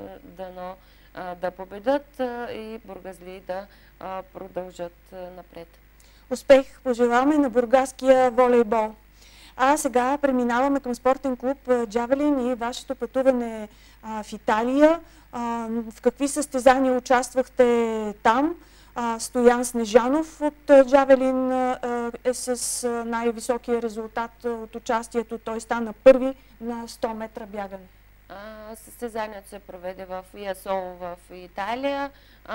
да победят и бургазли да продължат напред. Успех пожелаваме на бургаския волейбол. А сега преминаваме към спортен клуб Джавелин и вашето пътуване в Италия. В какви състезания участвахте там? Стоян Снежанов от Джавелин е с най-високия резултат от участието. Той стана първи на 100 метра бягане. Състезанието се проведе в Ясоло в Италия.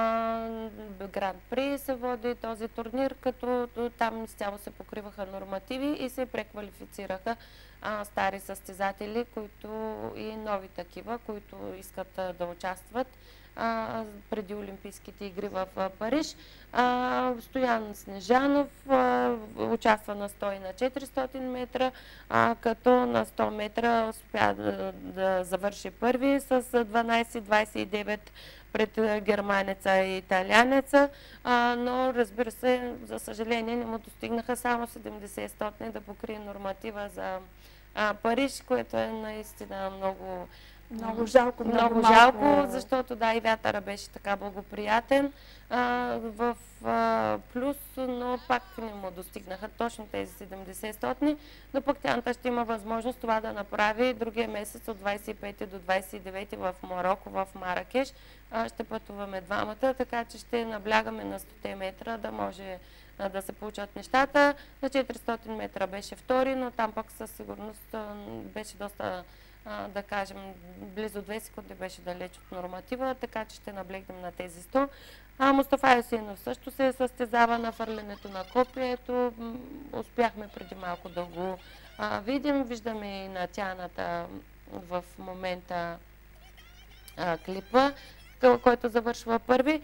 Гранд При се води този турнир, като там изцяло се покриваха нормативи и се преквалифицираха стари състезатели, които и нови такива, които искат да участват преди Олимпийските игри в Париж. Стоян Снежанов участва на 100 и на 400 метра, като на 100 метра успя да завърши първи с 12:29 пред германеца и италянеца, но разбира се, за съжаление не му достигнаха само 70 да покрие норматива за Париж, което е наистина много жалко. Много жалко, защото да, и вятъра беше така благоприятен в плюс, но пак не му достигнаха точно тези 70, но пък тяната ще има възможност това да направи другия месец от 25 до 29 в Марокко, в Маракеш. Ще пътуваме двамата, така че ще наблягаме на 100 метра да може да се получат нещата. На 400 метра беше втори, но там пък със сигурност беше доста, да кажем, близо 2 секунди беше далеч от норматива, така че ще наблегнем на тези 100. Мустафа Юсейнов също се състезава на фърлянето на копието. Успяхме преди малко да го видим. Виждаме и на тяната в момента клипа, който завършва първи.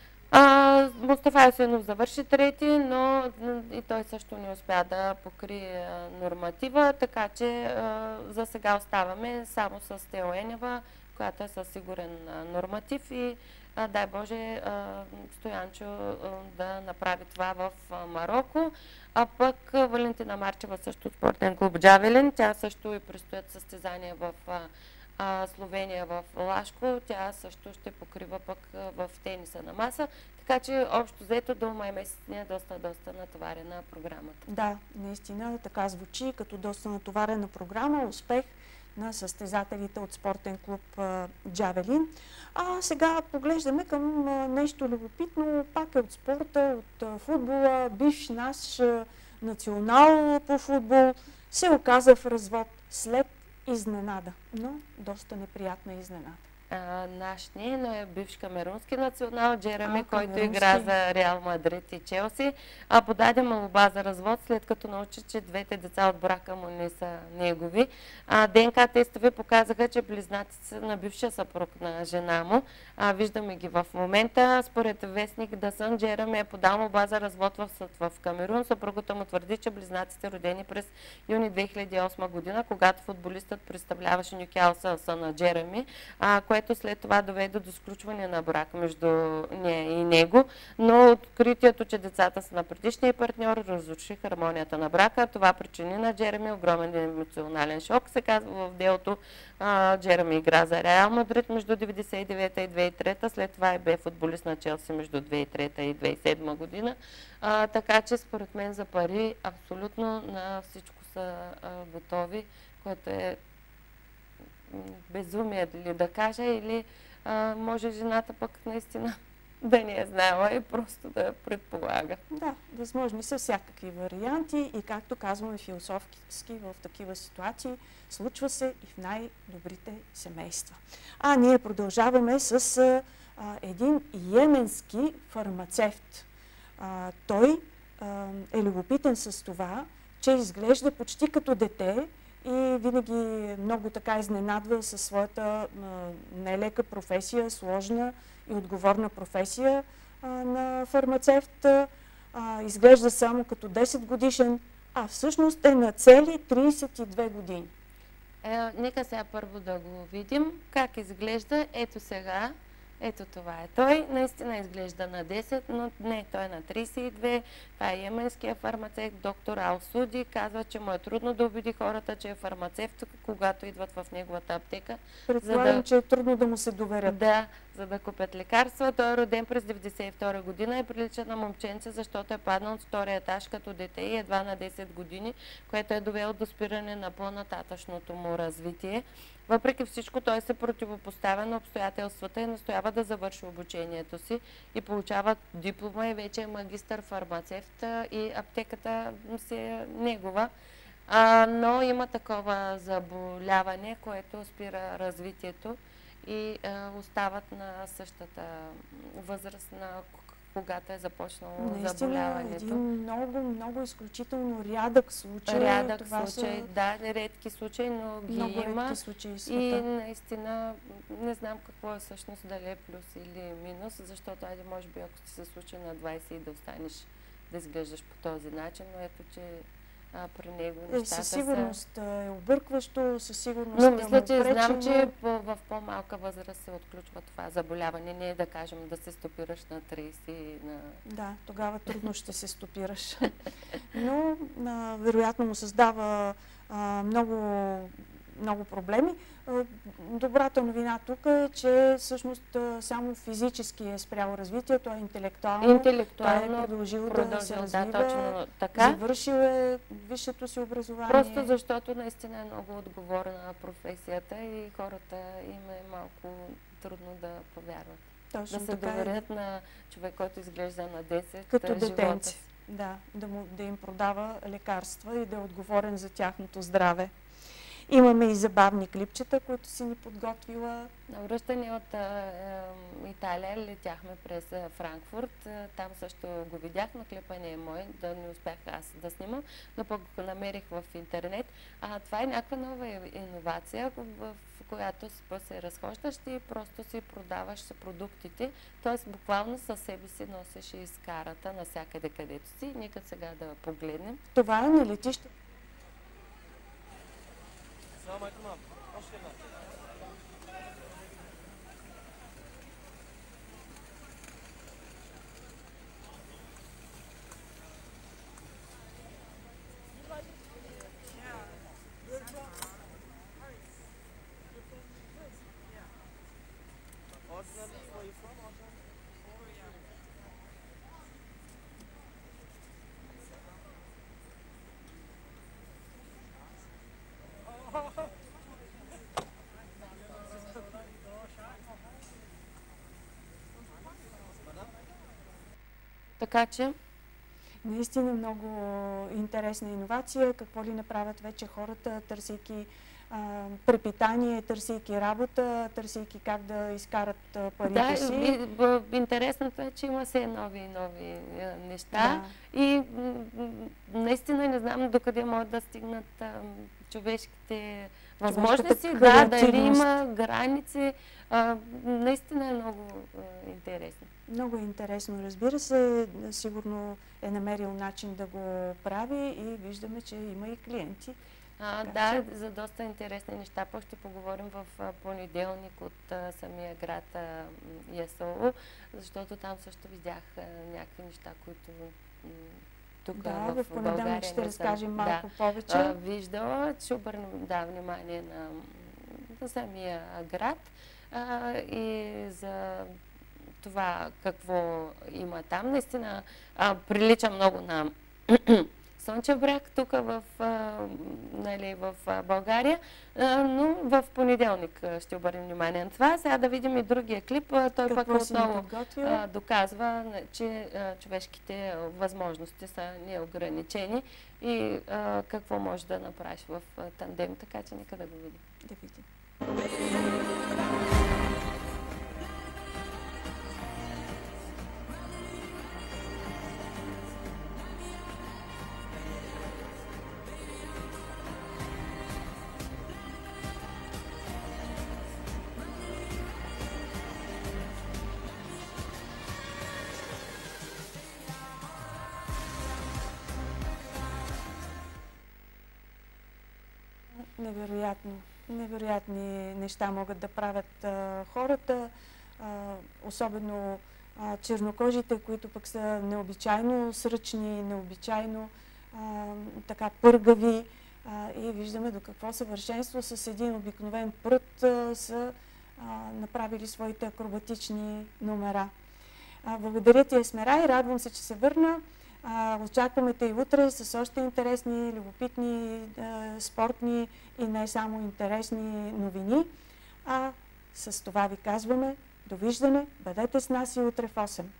Мустафа Юсейнов завърши трети, но и той също не успя да покрие норматива, така че за сега оставаме само с Тео Енева, която е със сигурен норматив и дай Боже Стоянчо да направи това в Марокко. А пък Валентина Марчева също от спортен клуб Джавелин, тя също и предстоят състезания в Словения в Лашко, тя също ще покрива пък в тениса на маса, така че общо взето до май месец не е доста натоварена програмата. Да, наистина така звучи, като доста натоварена програма. Успех на състезателите от спортен клуб Джавелин. А сега поглеждаме към нещо любопитно, пак е от спорта, от футбола. Бивш наш национал по футбол се оказа в развод след изненада, но доста неприятна изненада. Наш не, но е бивш камерунски национал Джереми, който игра за Реал Мадрид и Челси. Подаде молба за развод, след като научи, че двете деца от брака му не са негови. ДНК тестове показаха, че близнаците са на бившия съпруг на жена му. Виждаме ги в момента. Според вестник Дъсън, Джереми е подал молба за развод в съд в Камерун. Съпругата му твърди, че близнаците, родени през юни 2008 година, когато футболистът представляваше Нюкасъл на Джереми, което след това доведе до сключване на брак между нея и него, но откритието, че децата са на предишния партньор, разруши хармонията на брака. Това причини на Джереми огромен емоционален шок. Се казва в делото, Джереми игра за Реал Мадрид между 1999 и 2003, след това бе футболист на Челси между 2003 и 2007 година. Така че според мен за пари абсолютно на всичко са готови, което е безумие ли да кажа, или може жената пък наистина да не е знаела и просто да предполага. Да, възможни са всякакви варианти и както казваме философски в такива ситуации, случва се и в най-добрите семейства. Ние продължаваме с един йеменски фармацевт. Той е любопитен с това, че изглежда почти като дете и винаги много така изненадва със своята нелека професия, сложна и отговорна професия. на фармацевт, изглежда само като 10 годишен, а всъщност е на цели 32 години. Нека сега първо да го видим как изглежда. Ето сега, ето това е той. Наистина изглежда на 10, но не, той е на 32. Това е йеменския фармацевт доктор Ал-Суди. Казва, че му е трудно да убеди хората, че е фармацевт, когато идват в неговата аптека. Предполагам, че е трудно да му се доверят. Да, за да купят лекарства. Той е роден през 1992 година и прилича на момченце, защото е паднал от втория етаж като дете и едва на 10 години, което е довело до спиране на по-нататъчното му развитие. Въпреки всичко, той се противопоставя на обстоятелствата и настоява да завърши обучението си и получава диплома и вече е магистър фармацевт и аптеката си е негова. Но има такова заболяване, което спира развитието и остават на същата възраст, на когато е започнало заболяването. Наистина, един много изключително рядък случай. Рядък случай, да, редки случаи, но ги много има. редки случаи в И света. наистина не знам какво е всъщност, дали е плюс или минус, защото айде може би ако ти се случи на 20 и да останеш да изглеждаш по този начин, но ето, че при него нещата Със сигурност е объркващо, със сигурност Но мисля, че пречи, знам, но че в по-малка възраст се отключва това заболяване. Не е да кажем да се стопираш на 30 Да, тогава трудно ще се стопираш. Но вероятно му създава много проблеми. Добрата новина тук е, че всъщност само физически е спрял развитието, а интелектуално той е продължил да се развива, точно така. завършил е висшето си образование. Просто защото наистина е много отговорна професията и хората им е малко трудно да повярват. Точно да се доверят на човек, който изглежда на 10 като детенци. живота. Да, да им продава лекарства и да е отговорен за тяхното здраве. Имаме и забавни клипчета, които си ни подготвила. На връщане от Италия летяхме през Франкфурт. Там също го видях, но клипа не е мой, да не успях аз да снимам, но пък го намерих в интернет. Това е някаква нова иновация, в която се разхождаш и просто си продаваш продуктите. Т.е. буквално със себе си носиш и скарата навсякъде където си. Нека сега да погледнем. Това е на летище. Selamünaleyküm abi. Hoş geldin abi. Така че наистина много интересна иновация. Какво ли направят вече хората, търсейки препитание, търсейки работа, търсейки как да изкарат парите си. Да, интересното е, че има се нови неща и наистина не знам докъде могат да стигнат човешките възможности, дали има граници. Наистина е много интересно. Много е интересно, разбира се. Сигурно е намерил начин да го прави и виждаме, че има и клиенти. Да, за доста интересни неща. Пък ще поговорим в понеделник от самия град Ясово, защото там също видях някакви неща, които тук в понеделник ще разкажем малко повече. Виждала, ще обърнем внимание на самия град и за това какво има там. Наистина прилича много на Слънчев бряг тук в България, но в понеделник ще обърнем внимание на това. Сега да видим и другия клип. Той пък отново доказва, че човешките възможности са неограничени и какво може да направиш в тандем, така че нека да го видим. Да видим. Невероятно. Невероятни неща могат да правят хората, особено чернокожите, които пък са необичайно сръчни, необичайно така пъргави, и виждаме до какво съвършенство с един обикновен прът са направили своите акробатични номера. Благодаря ти, Есмерай, радвам се, че се върна. Очакваме те и утре с още интересни, любопитни, спортни и не само интересни новини. С това ви казваме довиждане, бъдете с нас и утре в 8.